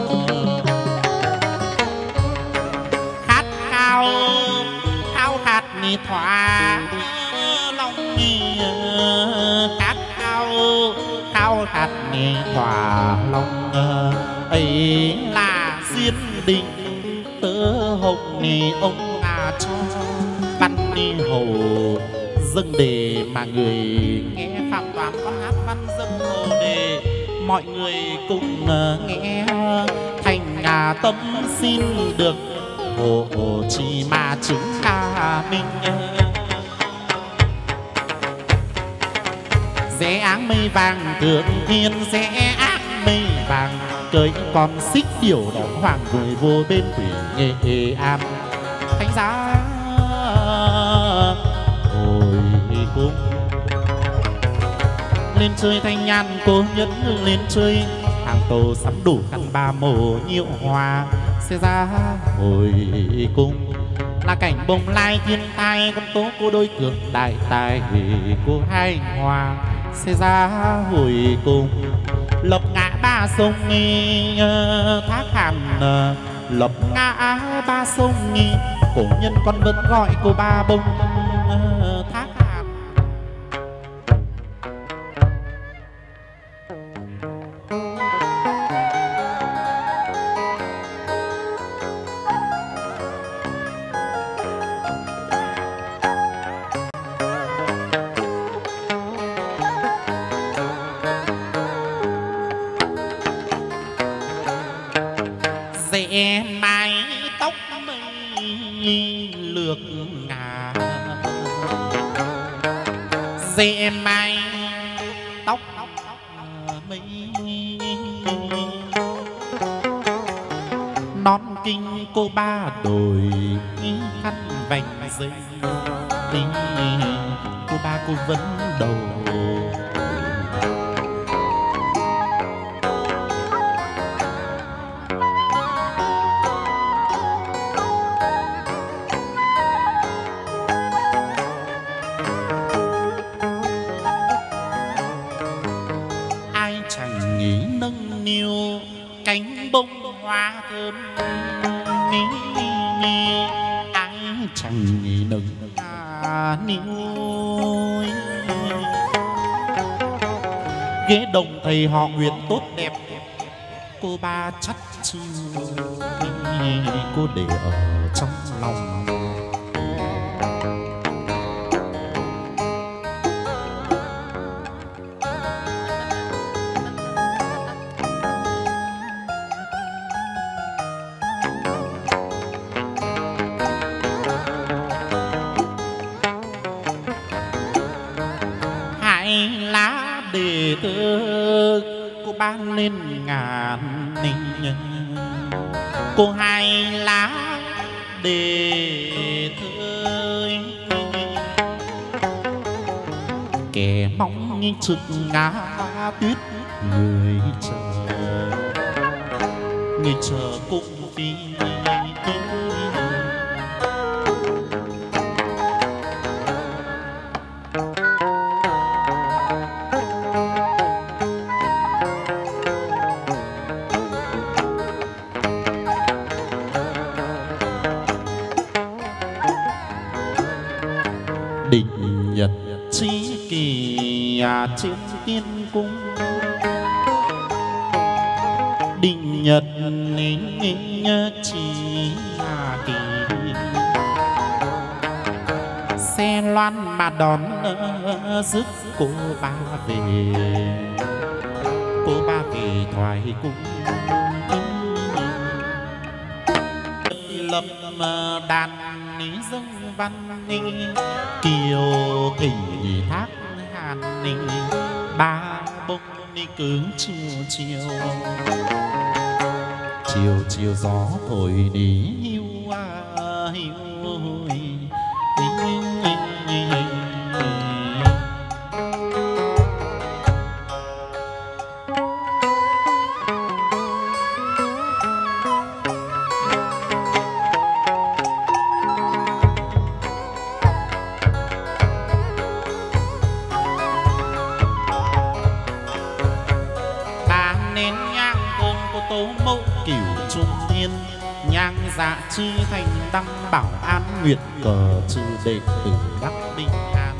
Khát khao khao khát ni thỏa lòng nghi, khát khao khao khát ni thỏa lòng ấy là duyên định tớ hồng ni ông à cho văn ni hầu dâng đề mà người nghe. Phạm Toán con hát văn dâng hồ đề, mọi người cùng nghe thành nhà tâm xin được hộ trì mà chứng ca minh. Rẽ áng mây vàng thượng thiên, rẽ áng mây vàng cưới con xích điểu đón hoàng vui vô bên thủy Nghệ An. Thánh giá hồi cung lên chơi thanh nhan cô nhẫn lên chơi, hàng tô sắm đủ khăn ba màu nhiều hoa. Xe ra hồi cung là cảnh bồng lai thiên tai, con tố cô đôi cường đại tài cô hai hoa. Xe ra hồi cung lập ngã ba sông nghi thác hàn, lập ngã ba sông nghi cổ nhân con vẫn gọi cô ba bông thác hàn. Rẽ mái tóc mây lược ngà, rẽ mái tóc mây nón kinh cô ba đồi khăn vành dây, cô ba cô vấn đầu. niu cánh bông hoa thơm ní ní ai chẳng nâng à niu ghế đồng thầy họ Nguyễn tốt đẹp cô ba chắc chiêu cô để ở trong lòng. Hai lá đề thơ cô ban lên ngàn ninh, cô hai lá đề thơ kẻ mong như trực ngã tuyết người chờ người chờ cung phi định nhật chi kỳ à trên tiên cung định nhật nính chi à kỳ xe loan mà đón rước cô ba về cô ba về thoại cung lập đàn ní dâng văn ni kiều thỉnh thác hàn ni ba bông ni cứ chiều chiều chiều chiều gió thổi đi hiu à hiu tố mẫu cửu trung thiên nhang dạ chi thành đăng bảo an nguyệt cờ trừ đệ tử đắc bình an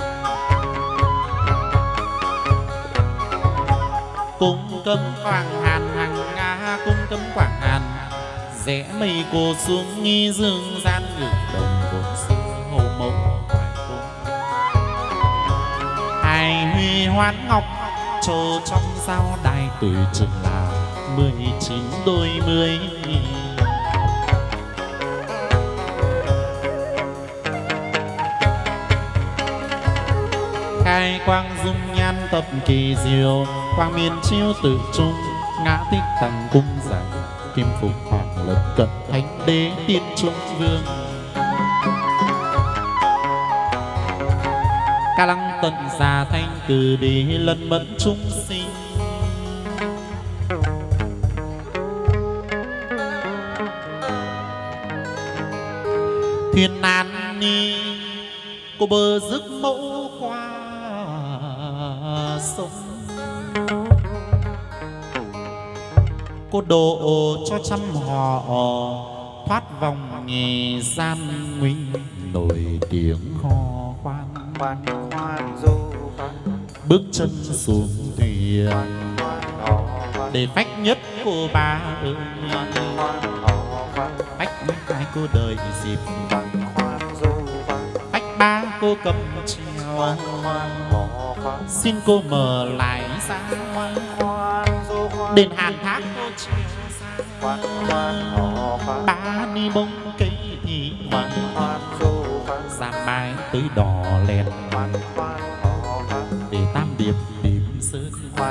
cung cấm quảng hàn hàng nga cung cấm quảng hàn rẽ mây cô xuống nghi dương gian ngự đồng vốn xưa hầu mẫu hoài cung hài huy hoán ngọc trồ trong sao đài tuổi chừng là mười chín đôi mươi khai quang dung nhan tập kỳ diệu quang miên chiêu tự trung ngã tích tầng cung giải kim phục hoàng lật cận thánh đế tiên trung vương ca lăng tận già thanh từ đi lân mẫn trung sinh thuyền nan ni cô bơ rước mẫu qua sông cô độ cho trăm họ thoát vòng nghề gian nguy nổi tiếng hò khoan khoan khoan du bước chân xuống thuyền để phách nhất cô ba ơi phách hai cô đời dịp phách ba cô cầm treo xin cô mở lại ra đền hàn thác cô treo ba ni bông cây thì giảm mái tới đỏ lẹn để tam điệp điểm sơn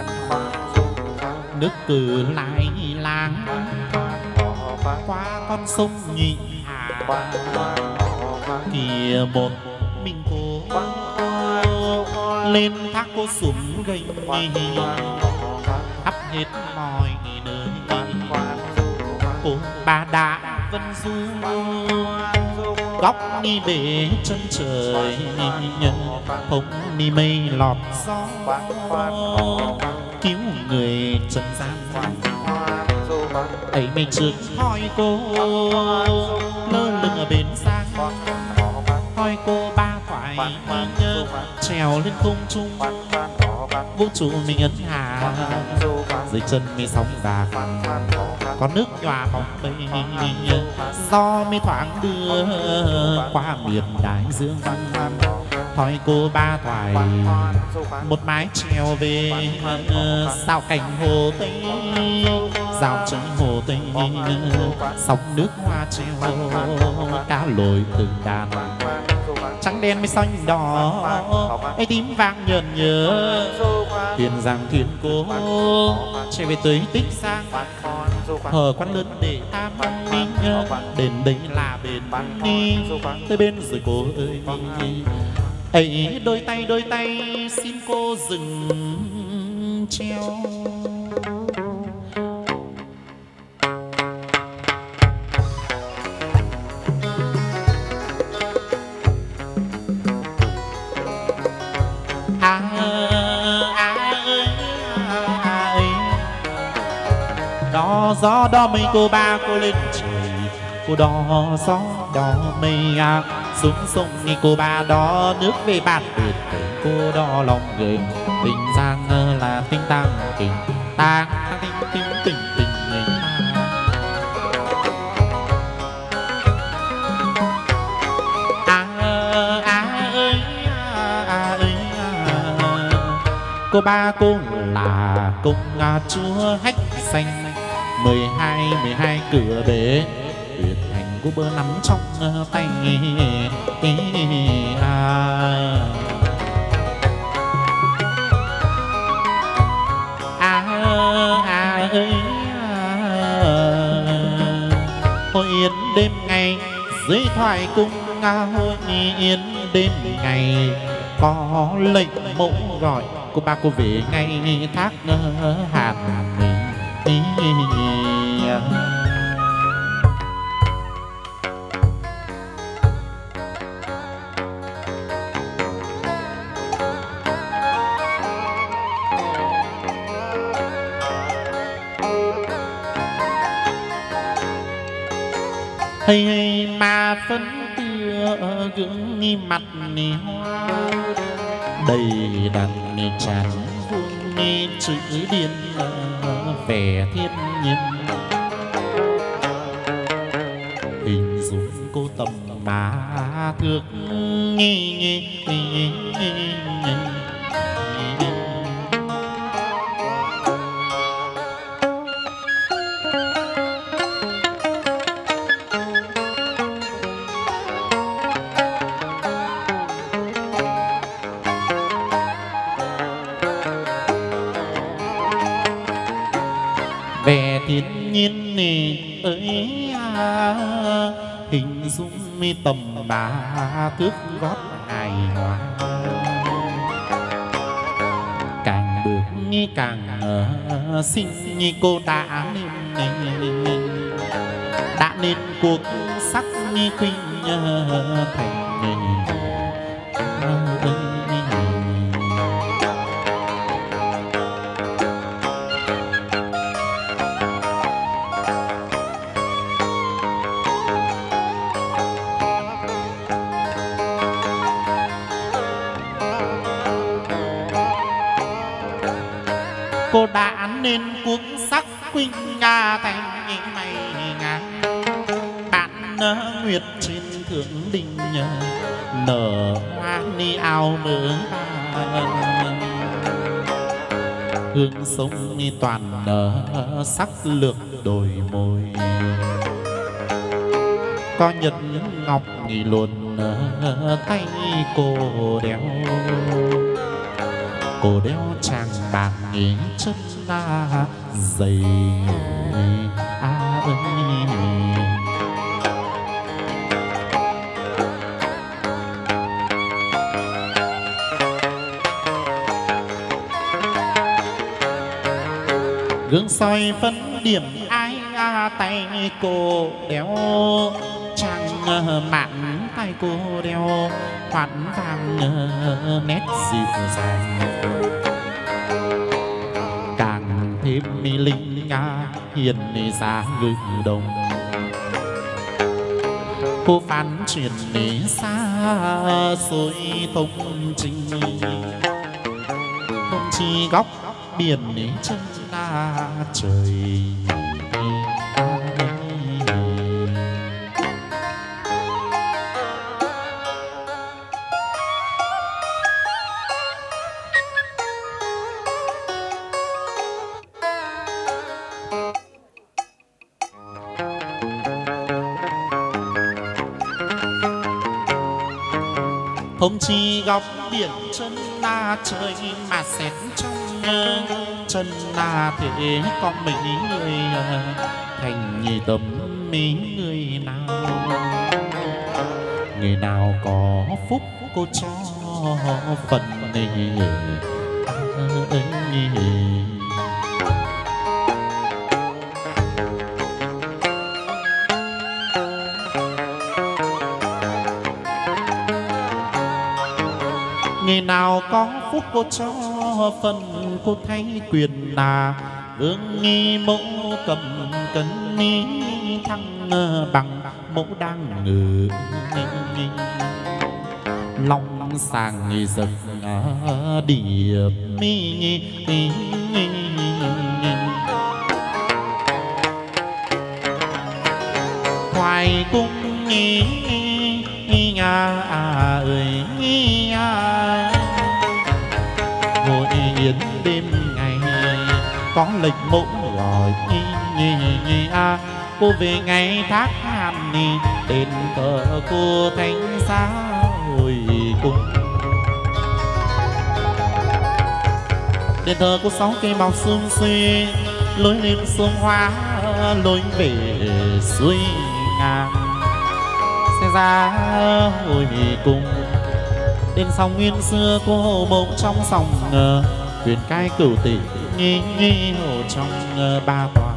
nước cử lại làng qua con sông nhị hà kìa một mình cô lên thác cô xuống gành khắp hết mọi nơi cô bà đã vân du góc ni bể chân trời không ni mây lọt gió cứu người trần gian ấy mình trước hỏi cô lơ lửng ở bên sang hỏi cô ba thoại nhớ trèo lên không trung vũ trụ mình ấn hà dưới chân mi sóng bạc có nước nhòa bóng mây do mi thoáng đưa qua miền đại dương hỏi cô ba thoại một mái trèo về sao cảnh hồ tây dạo chân hồ tây sóng nước hoa treo cá lội từng đàn trắng đen mới xanh đỏ ấy tím vàng nhờn nhớ thuyền rằng thuyền cố chạy về tới tích sang hờ quán lớn để tham minh đến đây là bền đi tới bên rồi cô ơi ấy đôi tay đôi tay xin cô dừng treo à, à, ơi, à, ơi. Đó gió đó mây cô ba cô lên trời cô đó gió đó mây à xuống sông đi cô ba đó nước về bạt biệt cô đó lòng người tình giang là tinh tăng tình tang tinh tinh tình tình người à, à ơi à, ơi à. Cô ba cô là công chúa hách xanh mười hai mười hai cửa bể tuyệt hành của bơ nắm trong tay à. À, à ơi à. Hội yến đêm ngày dưới thoại cung hội yến đêm ngày có lệnh mẫu gọi cô ba cô về ngay thác hàn hay hay mà phấn tựa gương nghi mặt nì hoa đầy đàn nì tràn vuông nghi chữ điên vẻ thiên nhiên hình dung cô tầm má thước nghi nghi nghi nghi vẻ thiên nhiên nì ơi à, hình dung mi tầm ba thước gót hài hòa càng bước nghi càng uh, xinh như cô đã nên đã nên cuộc sắc như khuynh uh, thành uh, cô đã nên cuốn sắc khuynh nga thành mày ngang bạn nguyệt trên thượng đình nở hoa ni ao mơ hương sông ni toàn nở sắc lược đồi môi có nhật ngọc nghỉ luồn tay cô đeo cô đeo trang bạc nghỉ chân na dày à ơi gương soi phấn điểm ai à, tay cô đeo trang mạn tay cô đeo khoản vàng nét dịu dàng càng thêm mi linh nhà hiền giá ngự đồng cô phán truyền ní xa xôi thông trình thông chi góc biển ní chân na trời thông chi góc biển chân na trời mà xét trong chân na thế có mấy người thành nhì tấm mấy người nào người nào có phúc cô cho phần này người nào có phúc cô cho phần cô thấy quyền là vương nghi mẫu cầm cân ni thăng bằng mẫu đang ngự long sàng nghi giật điệp mi hoài cung nghi nga ơi nga ngồi yên đêm ngày có lệnh mẫu gọi nhi nhi nhi a cô về ngày thác hàn nì đền cờ cô thánh giá hồi cung đền thờ cô sáu cây màu sương suy lối lên sông hoa lối về suối ngang xe ra hồi cung đền sông nguyên xưa cô hồ mộng trong sòng quyền cai cửu tỷ nghi nghi hồ trong ba tòa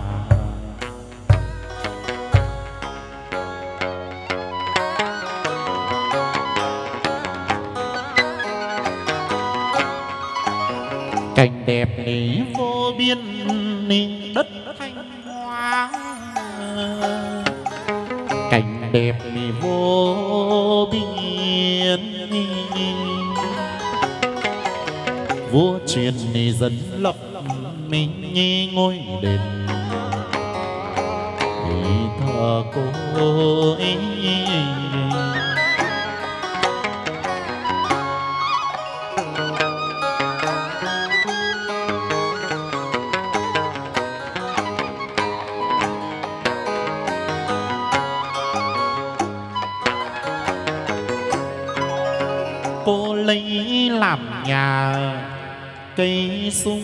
cảnh đẹp ní vô biên ní đất thanh hoa cảnh đẹp ní vô biên ní vua truyền ní dân lập mình nhi ngôi đền thì thờ cô ấy cô lấy làm nhà cây sung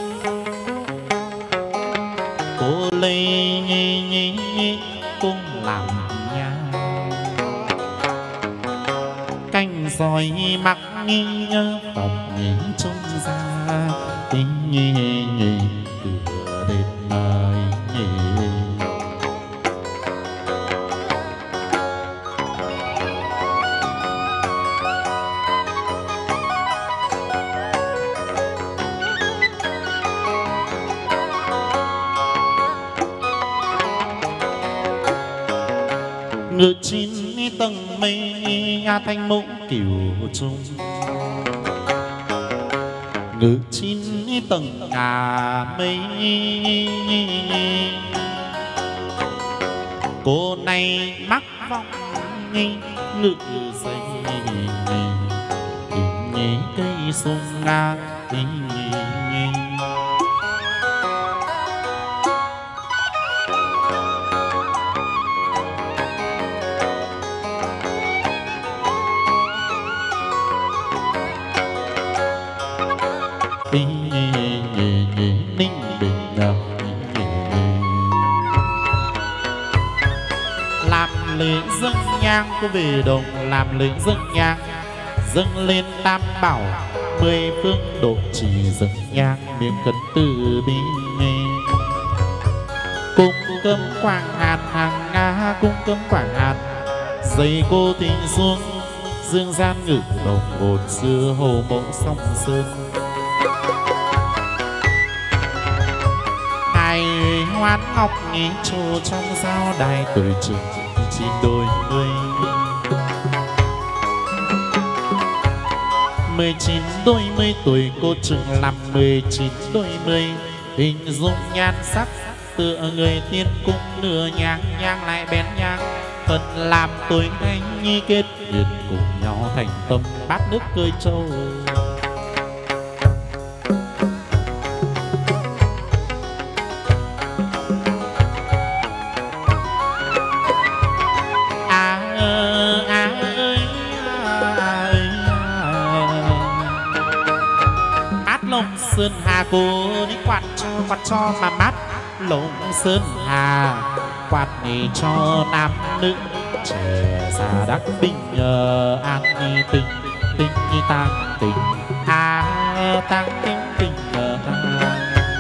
cô lấy nhi nhi cung làm nhà canh soi mặc nghi phòng nhìn trông ra tình nhi nhi cửa đêm mai nhi ngự chín tầng mây thanh mẫu kiều trung ngự chín tầng ngà mây cô này mắc vong ngự dây nhí cây sung nga ninh bình làm lễ dâng nhang cô về đồng làm lễ dâng nhang dâng lên tam bảo mười phương độ trì dâng nhang miếng khấn từ bi cung cấm quảng hàn hàng nga cung cấm quảng hàn dây cô tình xuống dương gian ngự đồng hồn xưa hồ mộng sông sơn hai ngoan ngọc nghĩ trô trong giao đài tuổi chừng chín đôi mươi. Mười chín đôi mươi tuổi cô chừng làm mười chín đôi mươi. Hình dung nhan sắc tựa người tiên cung, nửa nhang nhang lại bén nhang. Phần làm tuổi thanh nhi kết duyên cùng nhau thành tâm, bát nước cười trâu. Sơn Hà cô đi quạt cho, quạt cho mà mát lồng Sơn Hà quạt nghỉ cho nam nữ trẻ già đắc bình nhờ an nhi tình tình nhi tang tình à tang tình tình nhờ tang.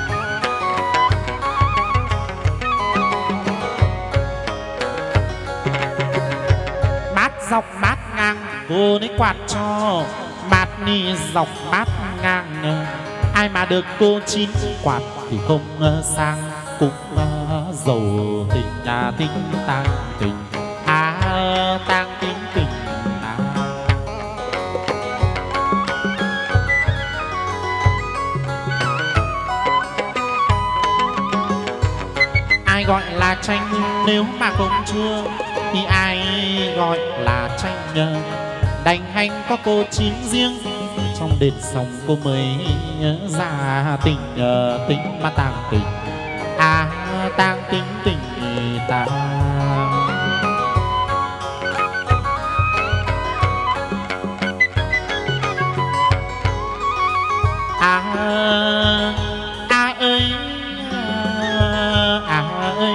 Mát dọc mát ngang cô đi quạt cho, mát ni dọc mát ngang. Ai mà được cô chín quạt thì không sang, cũng giàu tình à tình tang tình à tang tình tình à. Ai gọi là tranh nếu mà không chưa, thì ai gọi là tranh đành hành có cô chín riêng. Trong đền sông cô mới ra tình tình mà tang tình à tang tình tình ta. À à ơi à ơi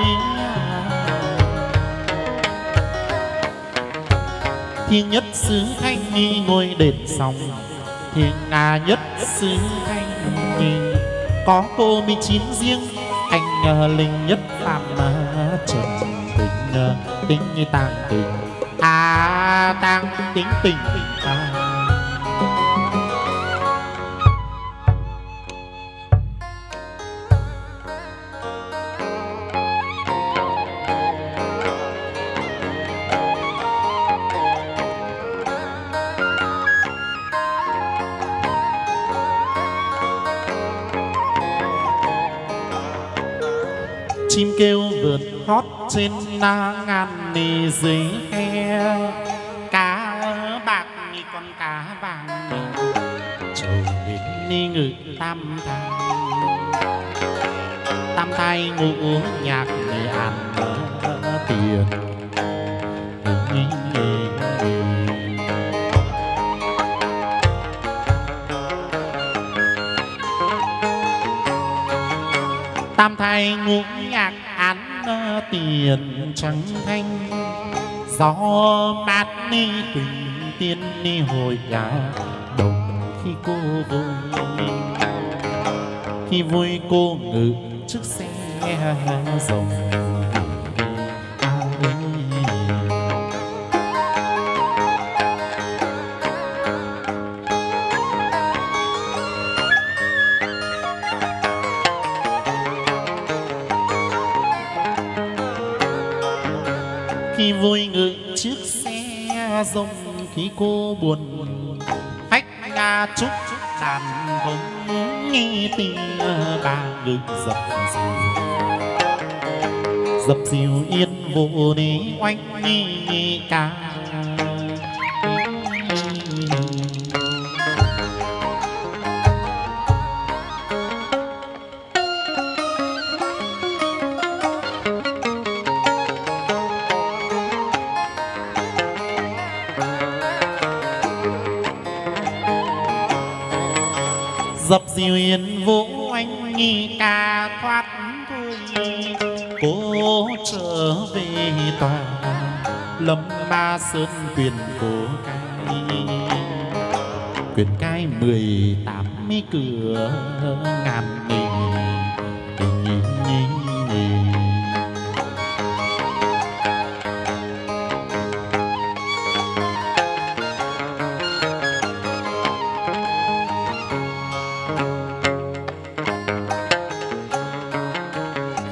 thiên nhất xứ thanh nghi ngồi đền sông. Thiên Nga nhất xứ thanh nhi có cô mười chín riêng. Anh linh nhất làm trần tình tình như tang tình à tang tính tình à. Chim kêu vượt hót trên ngàn nì dưới he, cá bạc như con cá vàng trầu đến ni ngự tam thai. Tam thai ngũ nhạc người ăn tiền. Tam thai ngũ nhạc án tiền trắng thanh. Gió mát ni tình tiên ni hồi cả đồng khi cô vui. Khi vui cô ngự chiếc xe rồng. Khi vui ngự chiếc xe rồng, khi cô buồn khách nga chúc đàn bông nghe tia ba ngự dập dìu dập dìu yên vô đi oanh nghi ca. Dập dìu yên vũ anh nghi ca thoát thôi. Cô trở về tòa lâm ma sơn quyền cổ cai. Quyền cai mười tám mươi cửa ngàn nghề.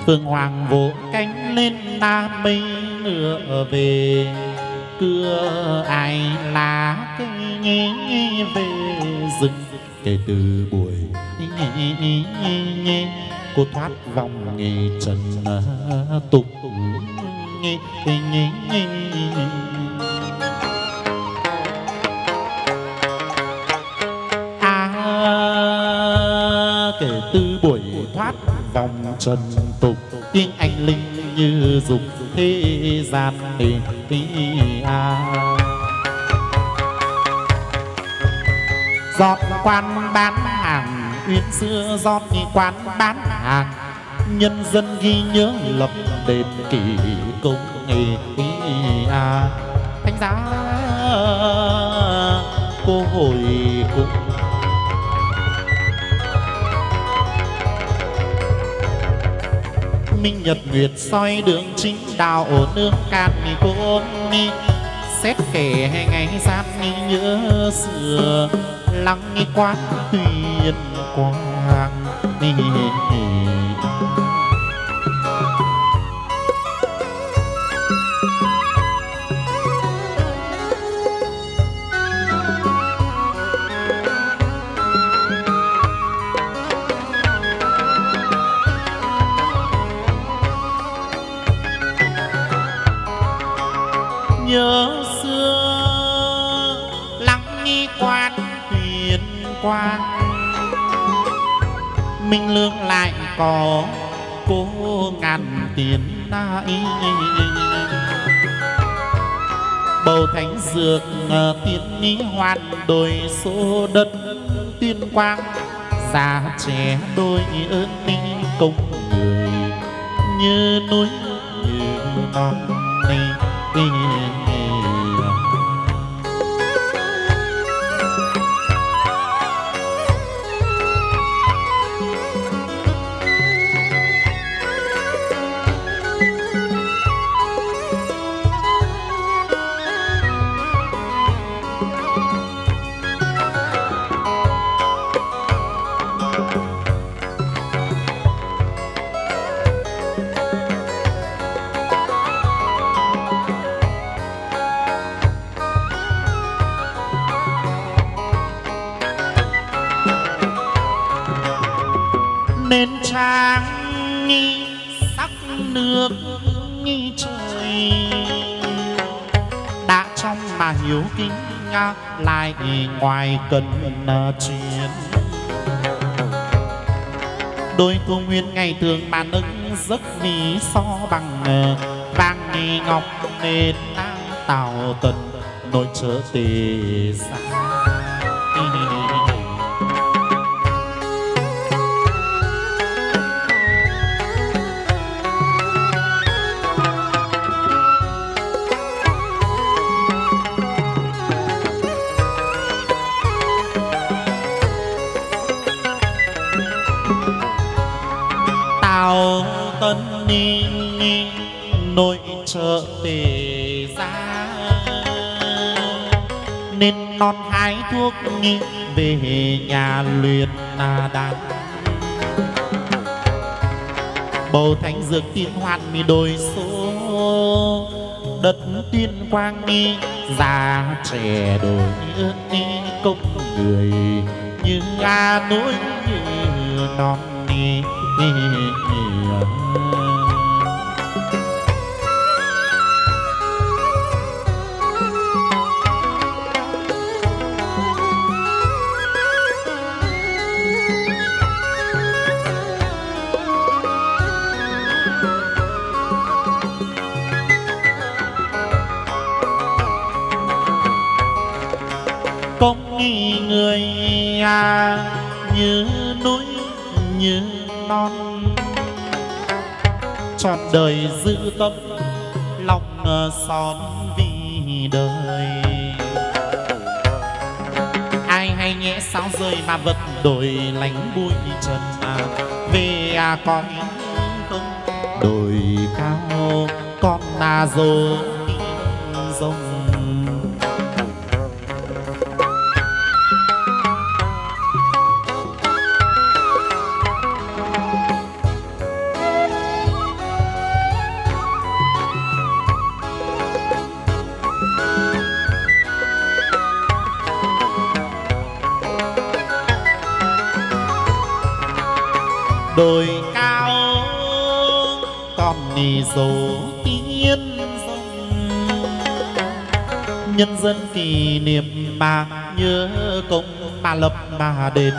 Phương Hoàng vỗ cánh lên Nam mây ngựa về, cưa ai lá cây nghe về rừng. Kể từ buổi cô thoát vòng nghề trần tục, à, kể từ buổi thoát vòng trần tục, tiếng anh linh như dục thế gian này, à. Giọt quan bán hàng uyên xưa, giọt quan bán hàng nhân dân ghi nhớ lập đền kỷ công nghề, à. Thánh giá cô hồi cung, minh nhật nguyệt soi đường chính đạo nương can cô ni. Xét kể hay ngày gian nhớ xưa, lắng quán tuyên quang. Nhớ xưa lắng nghi quan tuyên quang, minh lương lại có cô ngàn tiền nai. Bầu thánh dược tiên ní hoan, đôi số đất tuyên quang. Già trẻ đôi ơn ni công người, như núi như non này. Nên trang nghi sắc nước nghi trời, đã trong mà hiếu kính lại ngoài cần truyền. Đôi cô nguyên ngày thường mà nâng giấc vì so bằng vàng nghi ngọc, nên đang tạo tần nội trở tề xa. Tân ni nội trợ tề ra, nên non hái thuốc nghi về nhà luyện đàn. Bầu thánh dược tiên hoan mi đôi số, đất tuyên quang mi già trẻ đổi ơn ni công người, như a núi như non ni. Công nghi người à, như núi như non, trọn đời giữ tâm lòng son vì đời. Ai hay nhẽ sao rơi mà vật đổi lánh bụi trần, à về à con không đồi cao con là dô rồng. đồi cao còn nì dấu tiên rồng, nhân dân kỷ niệm mà nhớ công mà lập mà đền.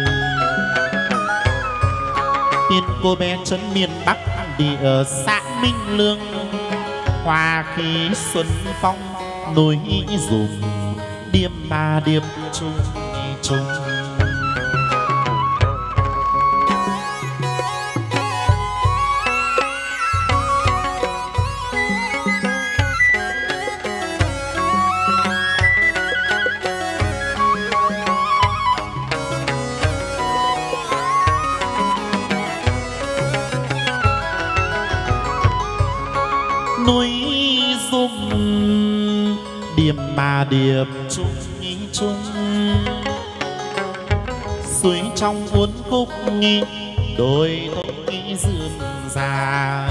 Tiên cô bé trấn miền Bắc địa xã Minh Lương, hoa khí xuân phong núi dùm điềm bà điệp chung chung. Núi dùm điềm bà điệp chung chung, suối trong uốn khúc nghi đôi tôi rừng già.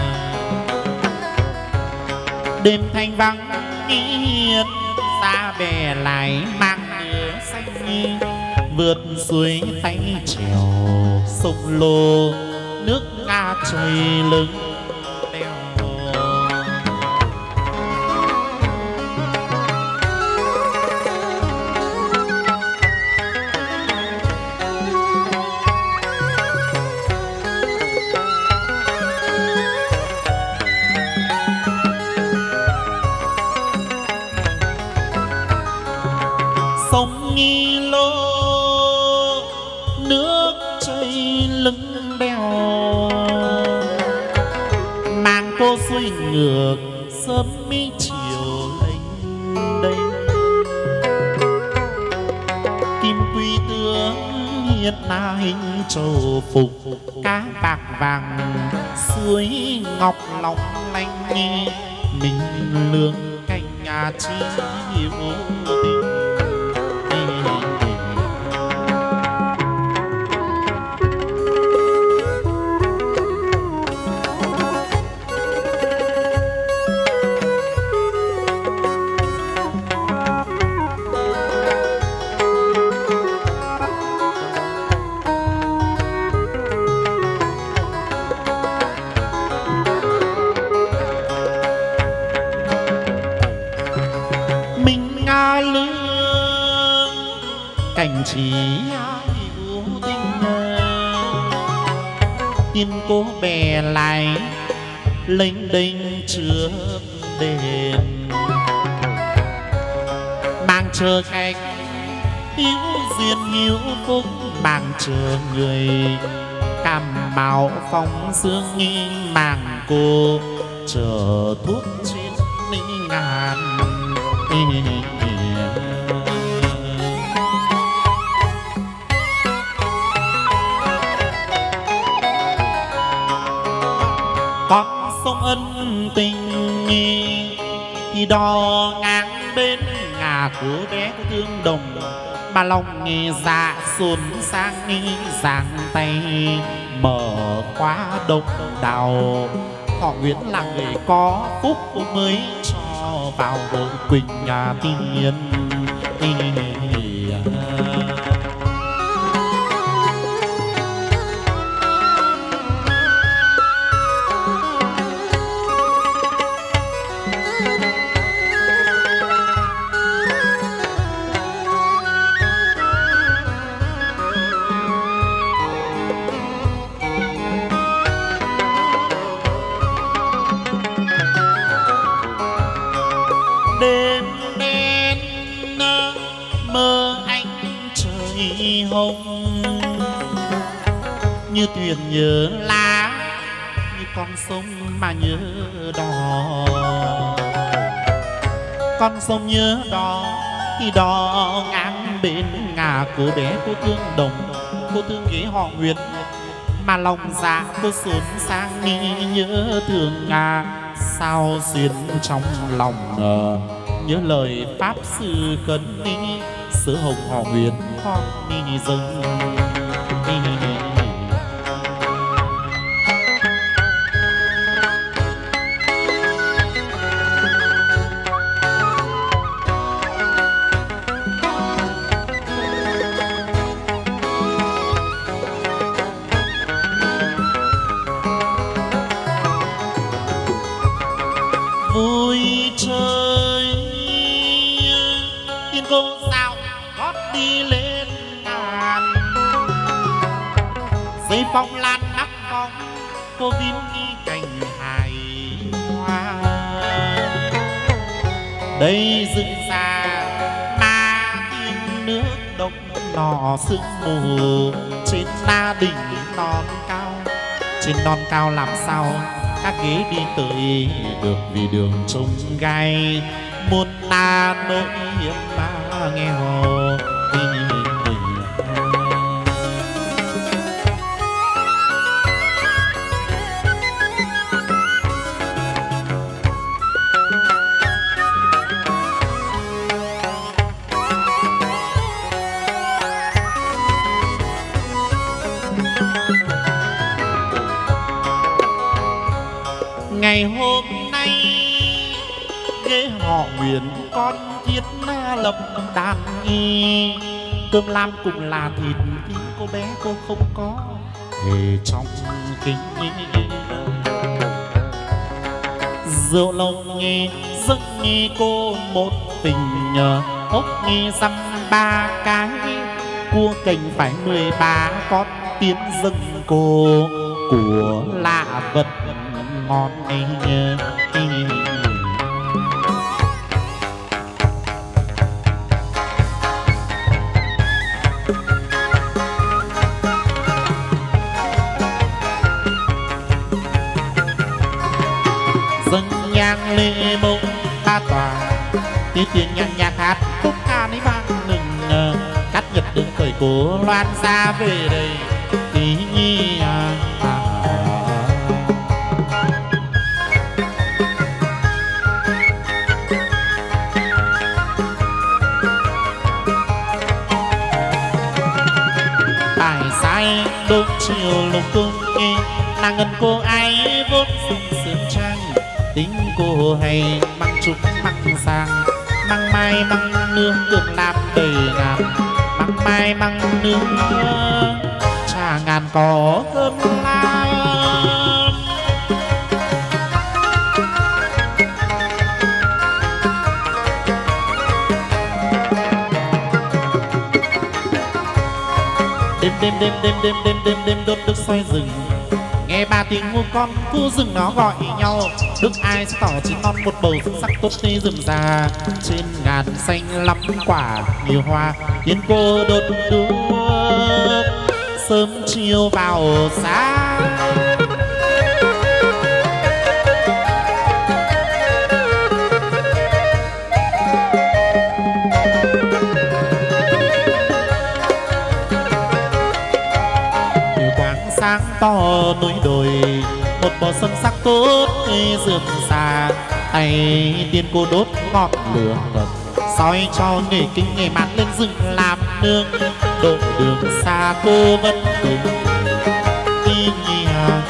Đêm thanh vắng hiền xa bè lại mang nửa xanh, vượt suối tay trèo sông lô nước nga chảy lưng đèo. Sông Nghi Lô nước chảy lưng đèo, mang cô xuôi ngược sớm mi chiều lênh đênh. Kim quy tướng hiện na hình trầu phục, cá bạc vàng suối ngọc long lanh. Mình lương canh nhà chi yêu tình. Cảnh trí yêu tình, tiên cô bè lại lênh đênh trước đền, mang chờ khách hiếu duyên hiếu phúc, mang chờ người cam màu phong dương nghi, mang cô chờ thuốc trên ngàn. Con sông ân tình thì đò ngang bên ngà của bé của thương đồng, mà lòng nghe dạ xuân sang nghi giang tay mở khóa độc đào. Họ Nguyễn là người có phúc mới cho vào hội quỳnh nhà tiên. Đêm đen mơ anh trời hồng, như thuyền nhớ lá, như con sông mà nhớ đò. Con sông nhớ đò thì đò ngang bên ngà của bé cô thương đồng, cô thương ghế họ Nguyệt, mà lòng dạ cô xuân sang nghi nhớ thương ngà. Sao xuyên trong lòng ngờ nhớ lời pháp sư cấn đi, sứ hồng họ Huyền con đi dâng. đi lên ngàn dây phong lan nắp phong cô vin nghi cành hài hoa đây rừng già mà thiên nước đông nọ sương mù trên na đỉnh non cao trên non cao làm sao các ghế đi tới được vì đường trông gai một na nỗi hiểm mà nghèo ngày hôm nay ghế họ Nguyễn con thiết lập đàn y cơm lam cùng là thịt thì cô bé cô không có hề trong kinh rượu lồng nghe giấc nghe cô một tình ốc nghe dăm ba cái cua cành phải mười ba con tiến dâng cô của lạ vật ngon ấy dâng nhang lê mông ba tòa tí tiếng nhang nhạc hát khúc ca ấy vang nừng cắt nhật đứng khởi cố loan ra về đây tí nhi à, à. Đôi chiều lục cung nghe nàng ngân cô ấy vốn sung sướng trang tính cô hay mang trúc mang sang mang mai mang nương được làm đầy ngàn mang mai mang nương trà ngàn có thơm lam đêm đêm đêm đêm đêm đêm đêm đêm đốt đức xoay rừng nghe ba tiếng ngu con thu rừng nó gọi nhau đức ai sẽ tỏ chín non một bầu phương sắc tốt tươi rừng già trên ngàn xanh lắm quả nhiều hoa tiến cô đốt đuốc sớm chiều vào sáng sáng to núi đồi một bò sân sắc tốt rượm xà tay tiên cô đốt ngọn lửa ngập soi cho nghề kinh nghề mát lên rừng làm nương độ đường xa cô vẫn cùng đi nhà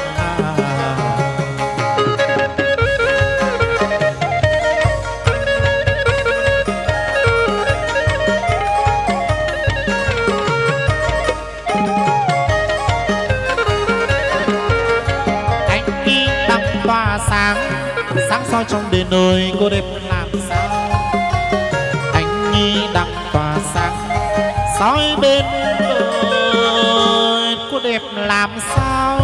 sáng soi trong đền ơi cô đẹp làm sao anh nhi đang tỏa sáng soi bên ơi cô đẹp làm sao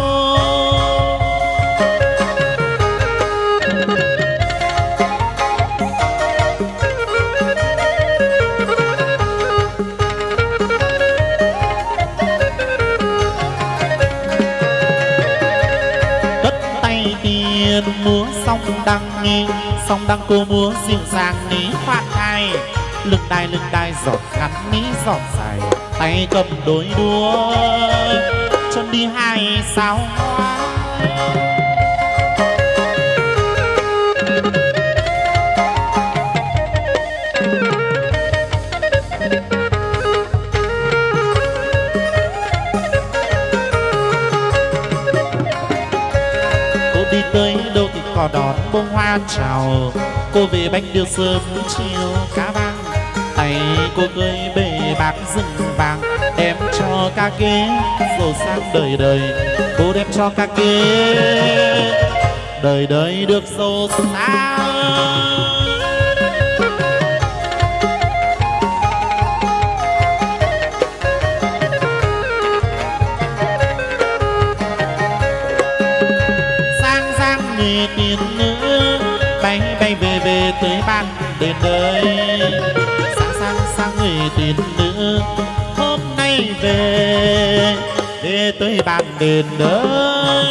múa song đăng nghi song đăng cô múa dịu dàng ní khoan thai lưng đai lưng đai giọt ngắn ní giọt dài tay cầm đôi đuôi chân đi hai sao hoa cô đi tới đâu thì cỏ đón bông hoa chào cô về bánh điều sớm chiều cá vang tay cô cưới bể bạc rừng vàng đem cho ca kế giàu sang đời đời cô đem cho ca kế đời đời được giàu sang đến đây sáng sáng sáng người tiền nữ hôm nay về về tới bàn đền đời.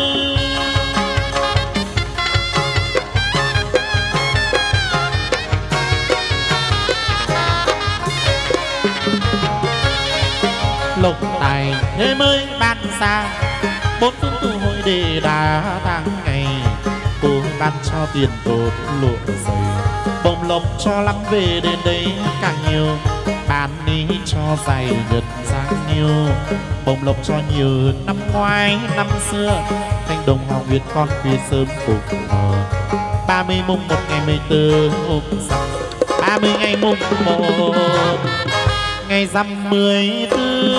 Lộc tài thế mới ban xa bốn phương tu hội đề đà tháng ngày cô ban cho tiền tốt lụa dày bồng lộc cho lắm về đến đây càng nhiều ban đi cho dày nhật sáng nhiều bồng lộc cho nhiều năm ngoái năm xưa thanh đồng hoàng việt con phía sớm phục mờ ba mươi mùng một ngày mười tư hôm sau ba mươi ngày mùng một ngày rằm mười tư.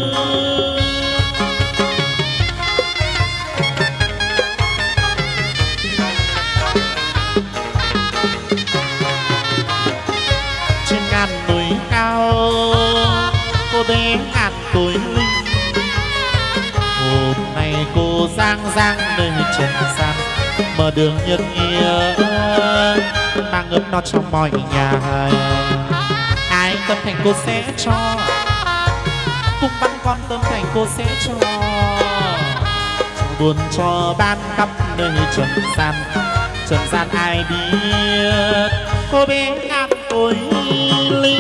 Trên ngàn núi cao cô bé ngàn tuổi linh hôm nay cô giang giang nơi trần gian mở đường nhân nghĩa mang ấm no trong mọi nhà ai tâm thành cô sẽ cho cùng bắn con tâm thành cô sẽ cho buồn cho ban khắp nơi trần gian trần gian ai biết cô bé ngàn tuổi linh.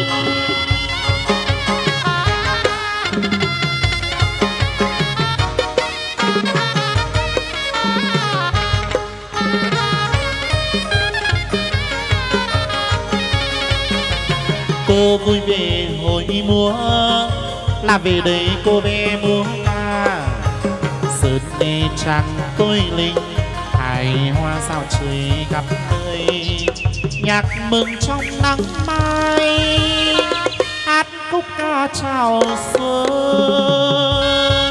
Cô vui về hồi múa là về đây cô bé múa ca sơn nê trăng tôi linh hài hoa sao trời gặp nơi nhạc mừng trong nắng mai hát khúc ca chào xuân.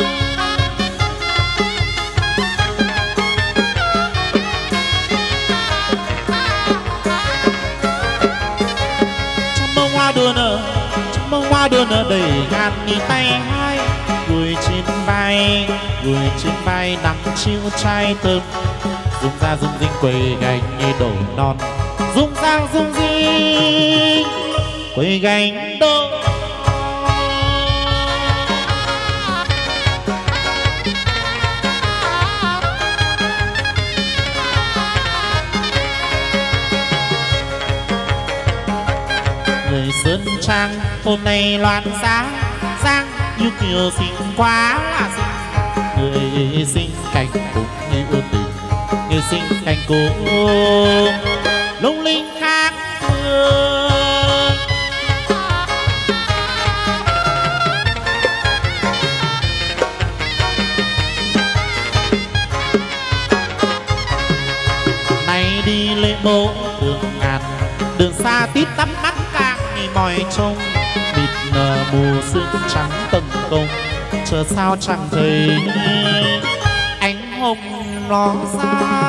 Hoa đua nở, bông hoa đua nở đầy ngàn nghìn tay hai, gùi trên vai, gùi trên vai nắng chiều trai thơm, rung ra rung rinh quầy gành như đổ non, rung ra rung rinh quầy gành đổ. Người Sơn Trang hôm nay loạn giá giang như kiều xinh quá là xinh, người xinh cảnh cũng như ưa tình, người xinh cảnh cũng lung linh khác thường. Này đi lễ mộ đường ngàn, đường xa tít tắm mắt càng nhìn mỏi trông, mịt nở mù sương trắng tầng công, chờ sao chẳng thấy ánh hồng ló ra.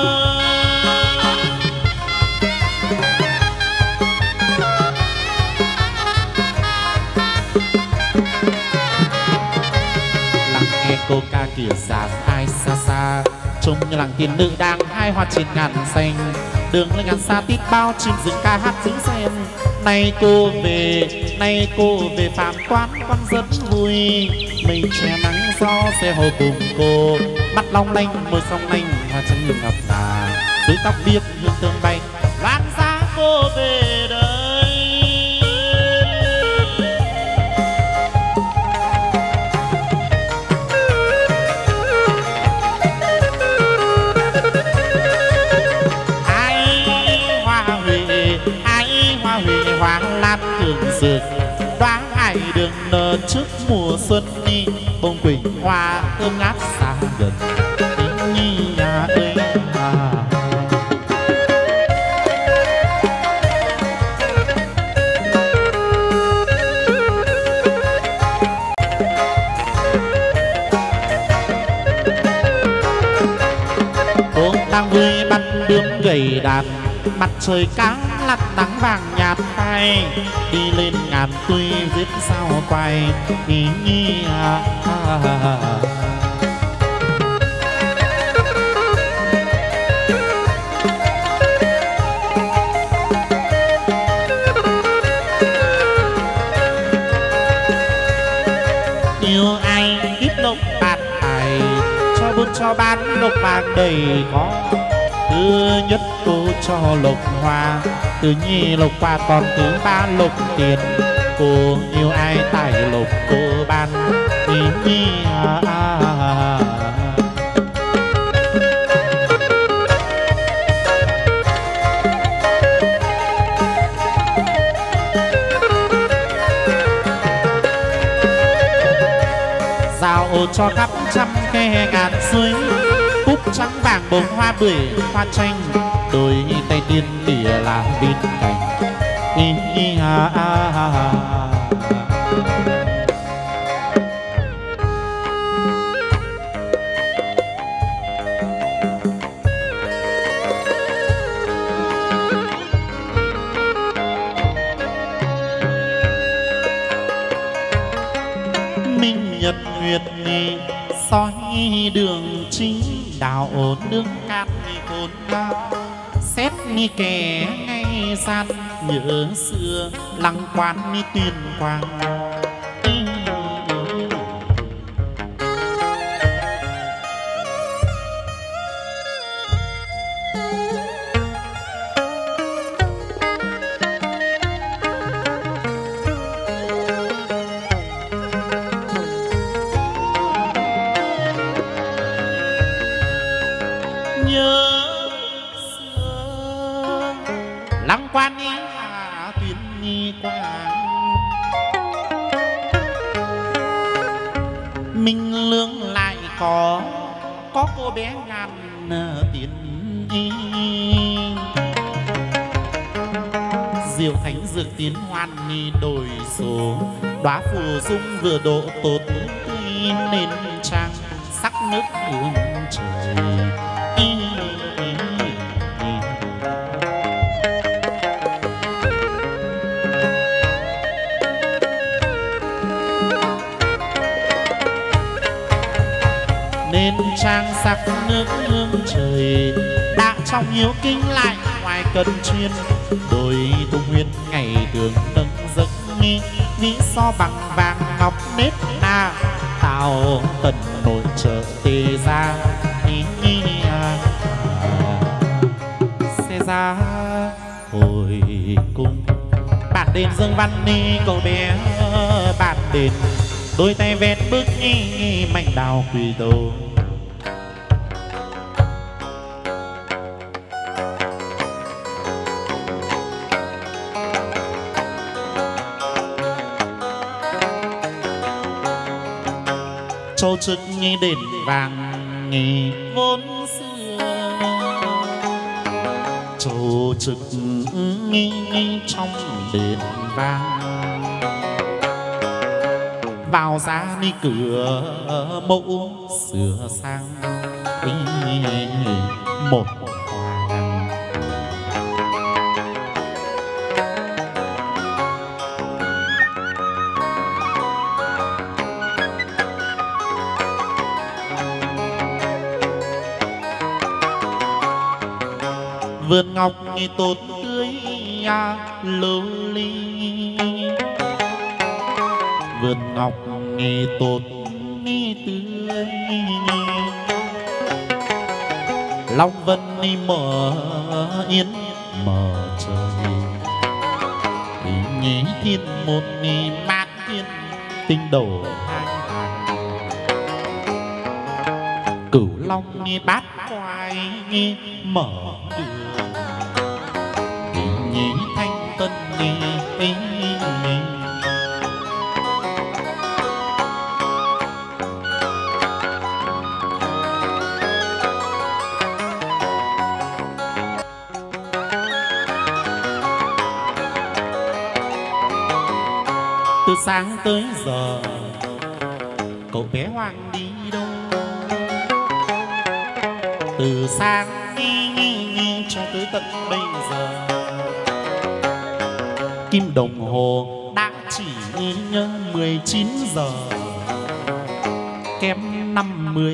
Lắng nghe câu ca kia già ai xa xa, trông như làng tiên nữ đang hai hoa trên ngàn xanh, đường lên ngàn xa tít bao chim rừng ca hát tiếng sen. Nay cô về, nay cô về phạm quán con rất vui, mây che nắng gió xe hồ cùng cô, mắt long lanh môi song lanh hoa trắng như ngọc ngà, dưới tóc biếc hương thơm bay lan ra cô về đây. Hoa lan thường dược đoá hải đường nở trước mùa xuân đi, bông quỳnh hoa thơm ngát xa gần nhi nhà ơi à. Cô đang vui bắt bướm gầy đàn, mặt trời cáng lặn nắng vàng nhạt phai, đi lên ngàn tuy giết sao quay ý nhi à, à, à. cho bán lộc vàng đầy có. Thứ nhất cô cho lộc hoa, thứ nhì lộc hoa, còn thứ ba lộc tiền. Cô yêu ai tài lộc cô ban. Ý, ý, à, à, à. Giao cho khắp trăm khe ngàn suối, cúc trắng vàng bông hoa bưởi hoa chanh, đôi tay tiên tỉa là bên cạnh. Ý, ý, à, à, à. Minh nhật nguyệt ni soi đường chính, đạo nước cát khôn cao. Xét ni kẻ ngay gian, nhớ xưa lăng quan ni tuyên quang. Lăng quan ni hà tuyên ni quang, Minh Lương lại có có cô bé ngàn tiền y. Diệu thánh dược tiến hoan ni đổi số, đóa phù dung vừa độ tốt tươi, nên trang sắc nước hương trời. Nên trang sắc nước hương trời, đã trong hiếu kinh lại ngoài cần chuyên. Đôi tung huyên ngày thường nâng giấc nghi, nghĩ so bằng vàng ngọc nếp na, tạo tần nội trợ tề ra. Ý, ý, à, à. Xe ra hồi cung, bản đền dương văn ni cậu bé bản đền. Đôi tay vẹn bước nghi mạnh đào quỳ đầu. Châu trực nghi đền vàng nghi vốn xưa, châu trực nghi trong đền vàng. Vào ra đi cửa mẫu sửa sang một hoàng. Vườn ngọc nghi tốt tươi à, lưu ly. Vườn ngọc nghi tốt nghi tươi, Long Vân đi mở yên mở trời. Ý nhí thiên một nghi mát thiên, tinh đổ hai hàng. Cửu Long nghi bát quái nghi mở đường. Ý nhí thanh tân nghi ý nghi. Từ sáng tới giờ cậu bé Hoàng đi đâu? Từ sáng nghi, nghi, nghi, cho tới tận bây giờ, kim đồng hồ đã chỉ nhớ mười chín giờ kém năm mươi.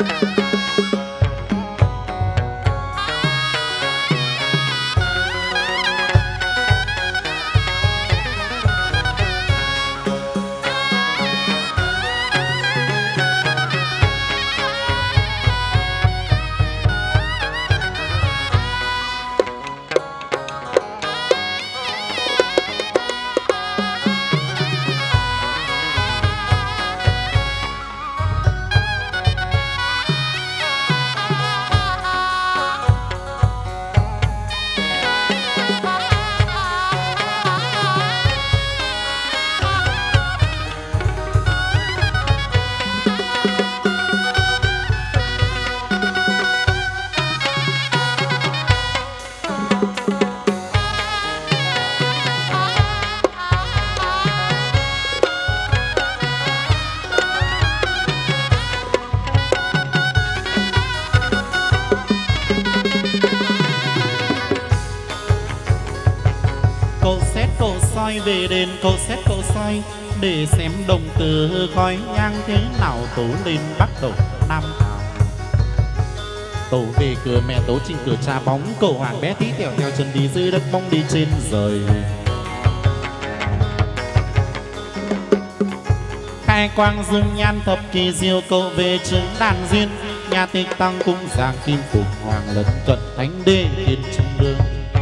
Về đền cầu xét cầu soi để xem đồng tử khói nhang thế nào. Tố lên bắt đầu Nam Thảo. Tố về cửa mẹ Tố trên cửa trà bóng. Cậu hoàng bé tí tèo theo chân đi dưới đất bóng đi trên rời. Khai quang dương nhan thập kỳ diệu. Cậu về chứng đàn duyên. Nhà tịch tăng cung giang kim phục hoàng lẫn cận thánh đế thiên trung lương.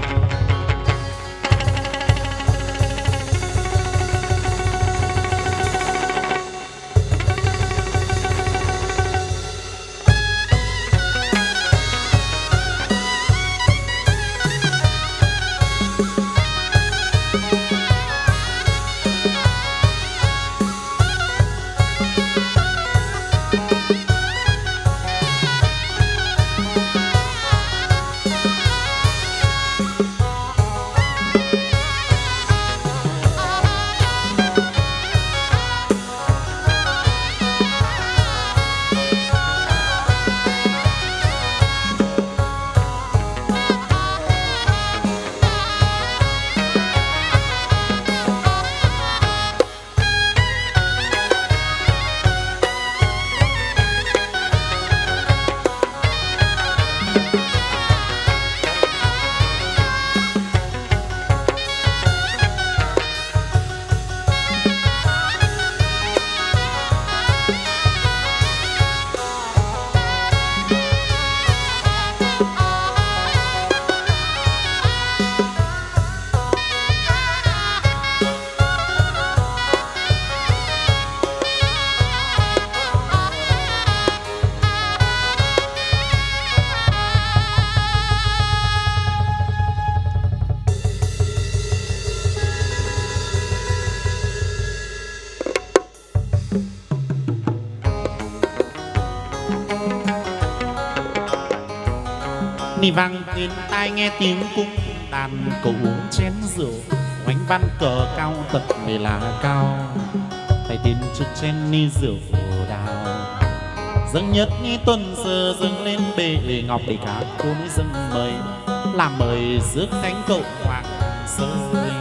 Nì vang bên tai nghe tiếng cung đàn. Cậu uống chén rượu oánh văn cờ cao tật về là cao. Tay tin chút chén ni rượu đào. Dâng nhất nghi tuần sơ dâng lên bệ ngọc để cả cô mới dâng mời. Làm mời rước thánh cậu hoàng sơi.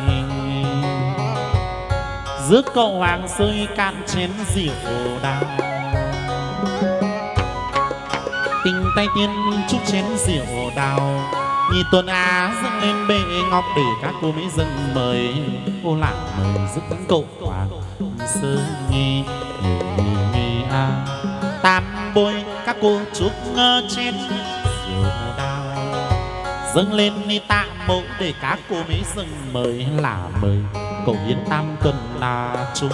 Rước cậu hoàng sơi cạn chén rượu đào. Tình tay tiên chúc chén rượu đào. Nhì tuần á dâng lên bệ ngọc để các cô mới dâng mời. Ô lạng mời rước thánh cậu hoàng sơi nghi nghi à. Tam bôi các cô chúc ngơ chén rượu đào. Dâng lên đi tạ mẫu để các cô mới dâng mời. Là mời cậu hiến tam tuần là chúc.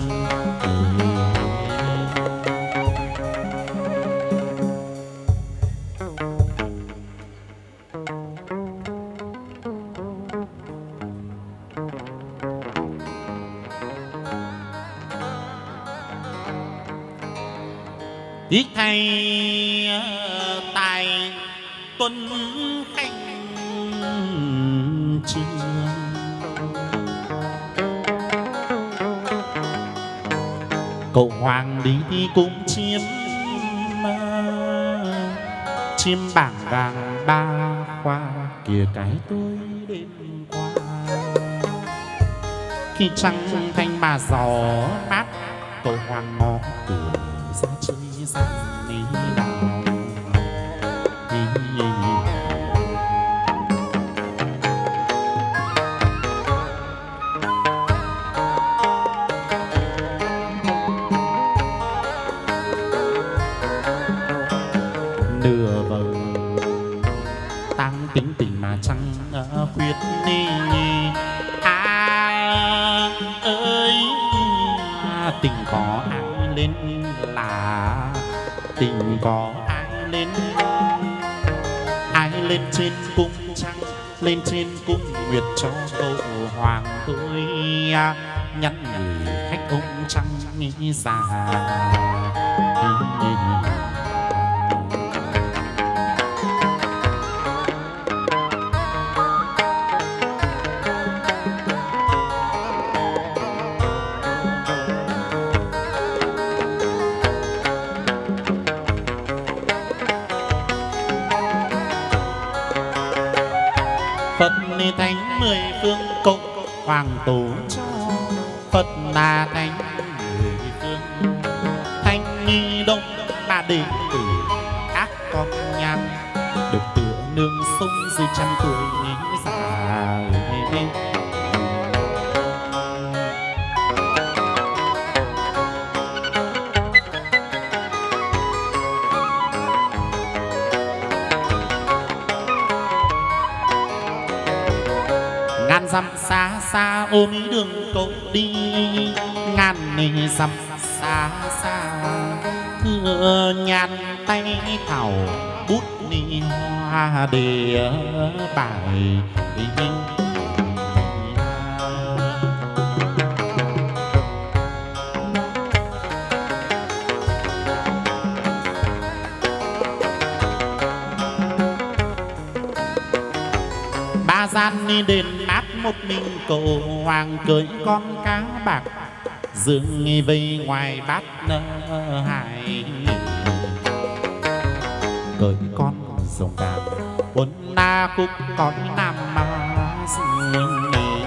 Tiếc thay tài tuân khanh trường. Cậu hoàng đi thì cũng chiếm chiếm bảng vàng ba khoa. Kìa cái tôi đêm qua khi trăng thanh mà gió mát. Cậu hoàng ngó cười ra chơi. sang đi đào nửa vầng tăng tính tình mà chẳng khuyết ni à ơi tình có ai lên là tình có ai lên ai lên trên cung trăng lên trên cung nguyệt cho cậu hoàng tôi nhắn gửi khách ông trăng già Phật thánh mười phương cộng hoàng tổ cho Phật là thánh mười phương thanh nghi đông ba đệ tử các con nhàn được tựa nương sông dưới trăm tuổi già ngàn dặm xa xa ôm đường cậu đi ngàn nề dặm xa xa thưa nhàn tay thảo bút ni hoa để bài ba gian ni đền áp một mình cậu hoàng cưới con cá bạc dương nghi vây ngoài bát hải cưới con rồng vàng bốn na khúc con nam mà dương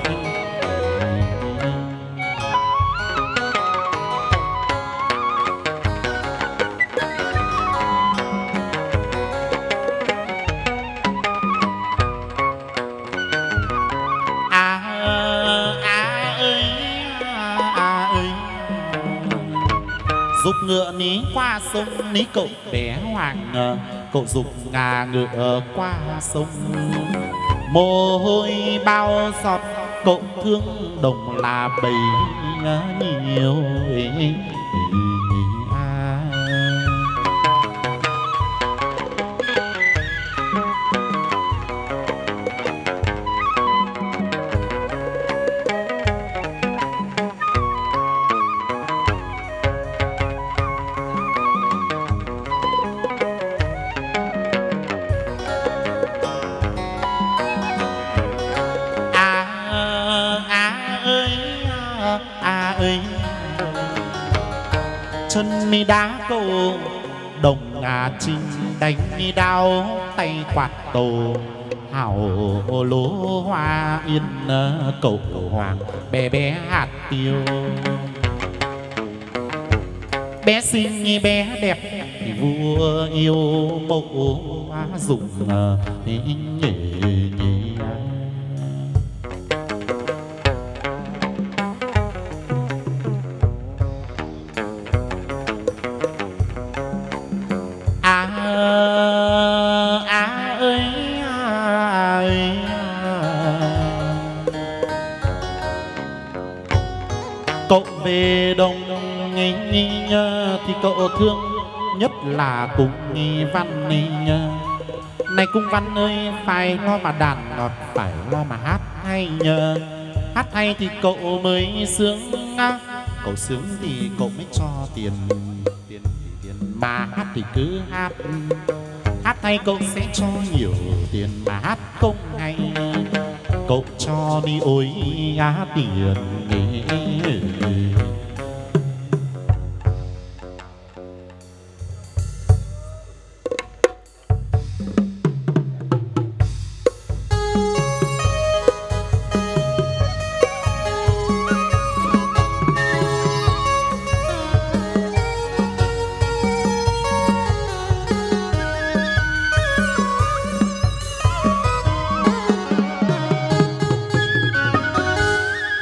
dục ngựa ní qua sông ní cậu bé hoàng cậu dục ngà ngựa qua sông mồ hôi bao giọt cậu thương đồng là bầy nhiều chân mi đá cầu đồng ngà chinh đánh đao tay quạt tổ hảo lúa hoa yên cậu hoàng bé bé hạt tiêu bé xinh như bé đẹp thì vua yêu mẫu hoa dụng nhỉ nhỉ cậu về đông nghi nhớ thì cậu thương nhất là cung nghi văn nghi nhớ này cung văn ơi phải lo mà đàn ngọt phải lo mà hát hay nhờ hát hay thì cậu mới sướng cậu sướng thì cậu mới cho tiền tiền tiền mà hát thì cứ hát hát hay cậu sẽ cho nhiều tiền mà hát không hay cậu cho đi ôi á tiền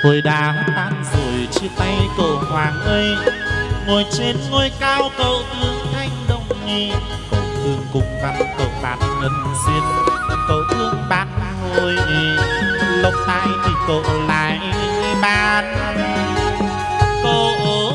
Hồi đã tan rồi chia tay cậu Hoàng ơi, ngồi trên ngôi cao cậu thương thanh đồng nghi. Cậu thương cùng văn cậu bạn ngân duyên, cậu thương bạn hồi lộc tai thì cậu lại ban. Cậu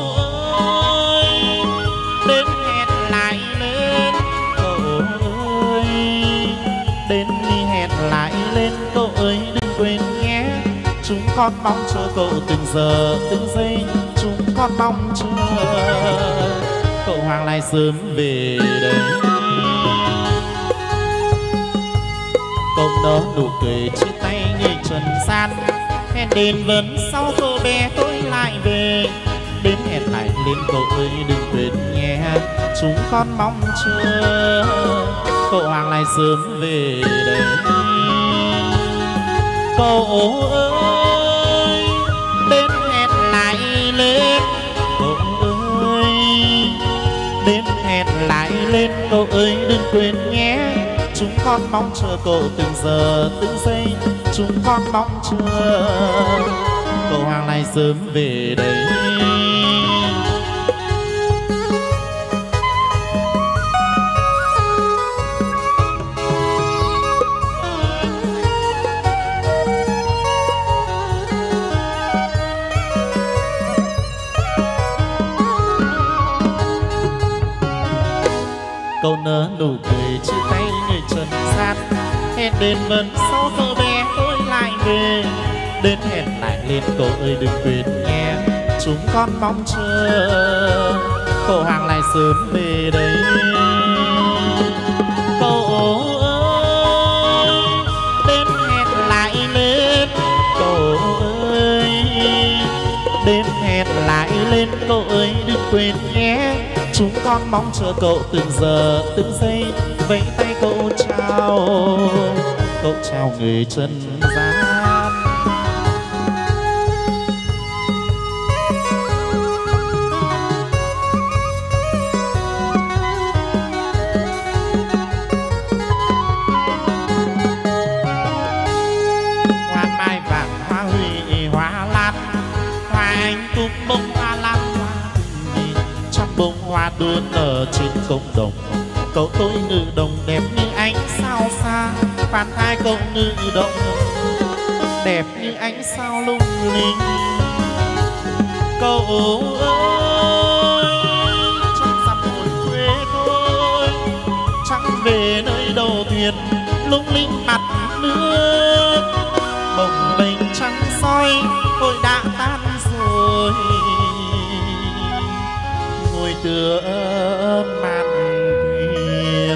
ơi đến hẹn lại lên, cậu ơi đến đi hẹn lại lên, cậu ơi đừng quên nhé. Chúng con mong chờ cậu từng giờ từng giây, chúng con mong chờ cậu Hoàng lại sớm về đây. Cậu nở nụ cười chia tay người trần gian, hẹn đến vẫn sau cậu bé tôi lại về. Đến hẹn lại lên cậu ơi đừng quên nhé, chúng con mong chờ cậu Hoàng lại sớm về đây. Cậu ơi đến hẹn lại lên, cậu ơi đến hẹn lại lên, cậu ơi đừng quên nhé. Chúng con mong chờ cậu từng giờ từng giây, chúng con mong chờ cậu Hoàng lại sớm về đây. Cậu nở nụ cười chia tay người trần gian, hẹn đến vẫn sau cậu bé tôi lại về. Đến hẹn lại lên cậu ơi đừng quên nghe, chúng con mong chờ cậu Hoàng lại sớm về đây. Cậu ơi đến hẹn lại lên, cậu ơi đến hẹn lại lên, cậu ơi đừng quên nhé. Chúng con mong chờ cậu từng giờ từng giây, vẫy tay cậu chào, cậu chào người trần gian. Hoa mai vàng hoa huy hoa lan, hoa anh túc bông hoa lan bông hoa đua nở trên công đồng. Cậu tôi ngự đồng đẹp như ánh sao xa, phản thai cậu ngự đồng đẹp như ánh sao lung linh. Cậu ơi chẳng dặm hồn quê tôi, chẳng về nơi đầu thuyền lung linh mặt nước. Bồng bềnh trăng soi tôi đã tan rồi, ngồi tựa mạn thuyền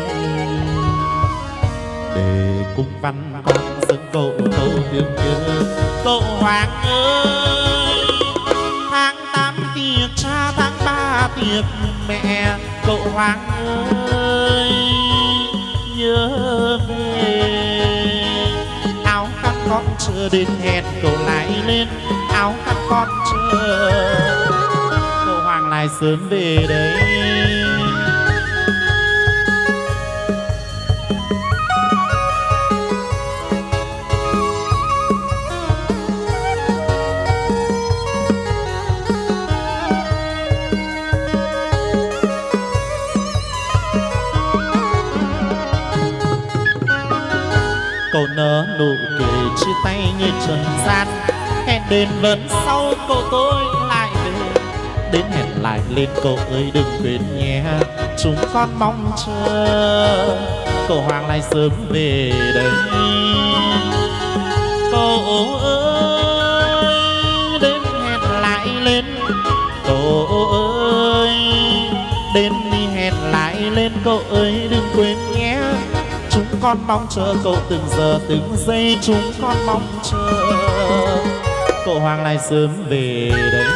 để cùng văn con dâng cậu câu thương nhớ. Cậu Hoàng ơi tháng tám tiệc cha, tháng ba tiệc mẹ, cậu Hoàng ơi nhớ về. Áo khăn con chưa đến hẹn cậu lại lên, áo khăn con chưa Hoàng lại sớm về đây. Cậu nở nụ cười chia tay người trần gian, hẹn đến vẫn sau cậu tôi lại về. Đến hẹn lại lên cậu ơi đừng quên nhé, chúng con mong chờ cậu Hoàng lại sớm về đây. Cậu ơi đến hẹn lại lên, cậu ơi đến đi hẹn lại lên, cậu ơi đừng quên nhé. Chúng con mong chờ cậu từng giờ từng giây, chúng con mong chờ cậu Hoàng lại sớm về đây.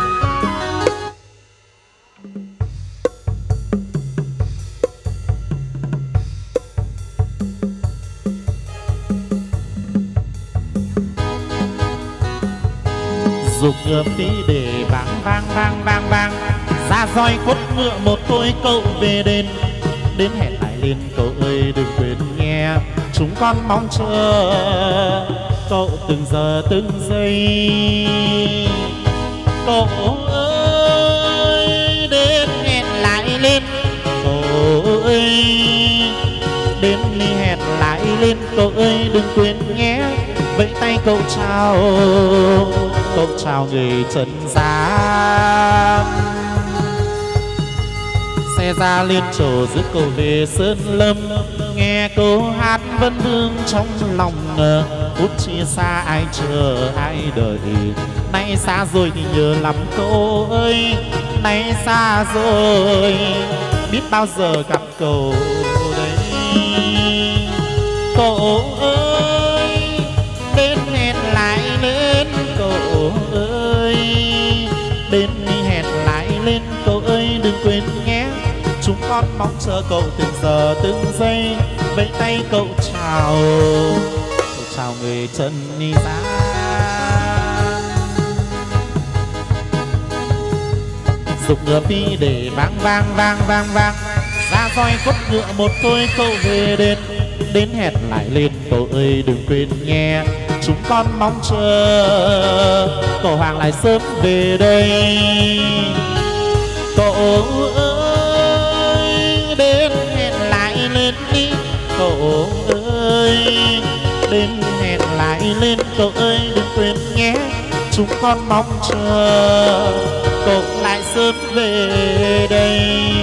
Dục ngựa phi để vang vang vang vang vang, ra roi quất ngựa một tôi cậu về đền. Đến hẹn lại lên cậu ơi đừng quên nghe, chúng con mong chờ cậu từng giờ từng giây. Cậu ơi đến hẹn lại lên, cậu ơi đến đi hẹn lại lên, cậu ơi đừng quên nhé. Vẫy tay cậu chào, cậu chào người trần gian. Xe ra lên trổ giữa cầu về Sơn Lâm, nghe câu hát vẫn vương trong lòng. Phút chia xa ai chờ ai đợi, nay xa rồi thì nhớ lắm cậu ơi. Nay xa rồi biết bao giờ gặp cậu đây. Cậu ơi đến hẹn lại lên, cậu ơi đến hẹn lại lên, cậu ơi đừng quên nhé. Chúng con mong chờ cậu từng giờ từng giây. Vẫy tay cậu chào, cậu chào người trần gian. Dục ngựa phi để vang vang vang vang vang, ra roi cốt ngựa một thôi cậu về đến. Đến hẹn lại lên, cậu ơi đừng quên nghe. Chúng con mong chờ cậu Hoàng lại sớm về đây. Cậu ơi đến hẹn lại lên đi, cậu ơi đến hẹn lại lên, cậu ơi đừng quên nhé. Chúng con mong chờ cậu lại sớm về đây.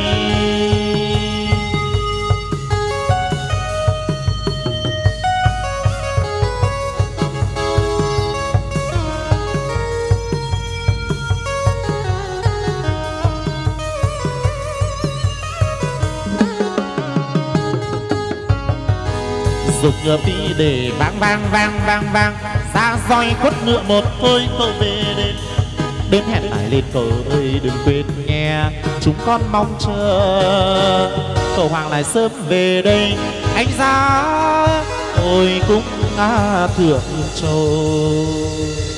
Dục ngựa phi để vang vang vang vang vang, ra roi quất ngựa một thôi cậu về đến. Đến hẹn lại lên, cậu ơi đừng quên nghe. Chúng con mong chờ cậu Hoàng lại sớm về đây. Anh ra ôi cũng ngã Thượng Châu.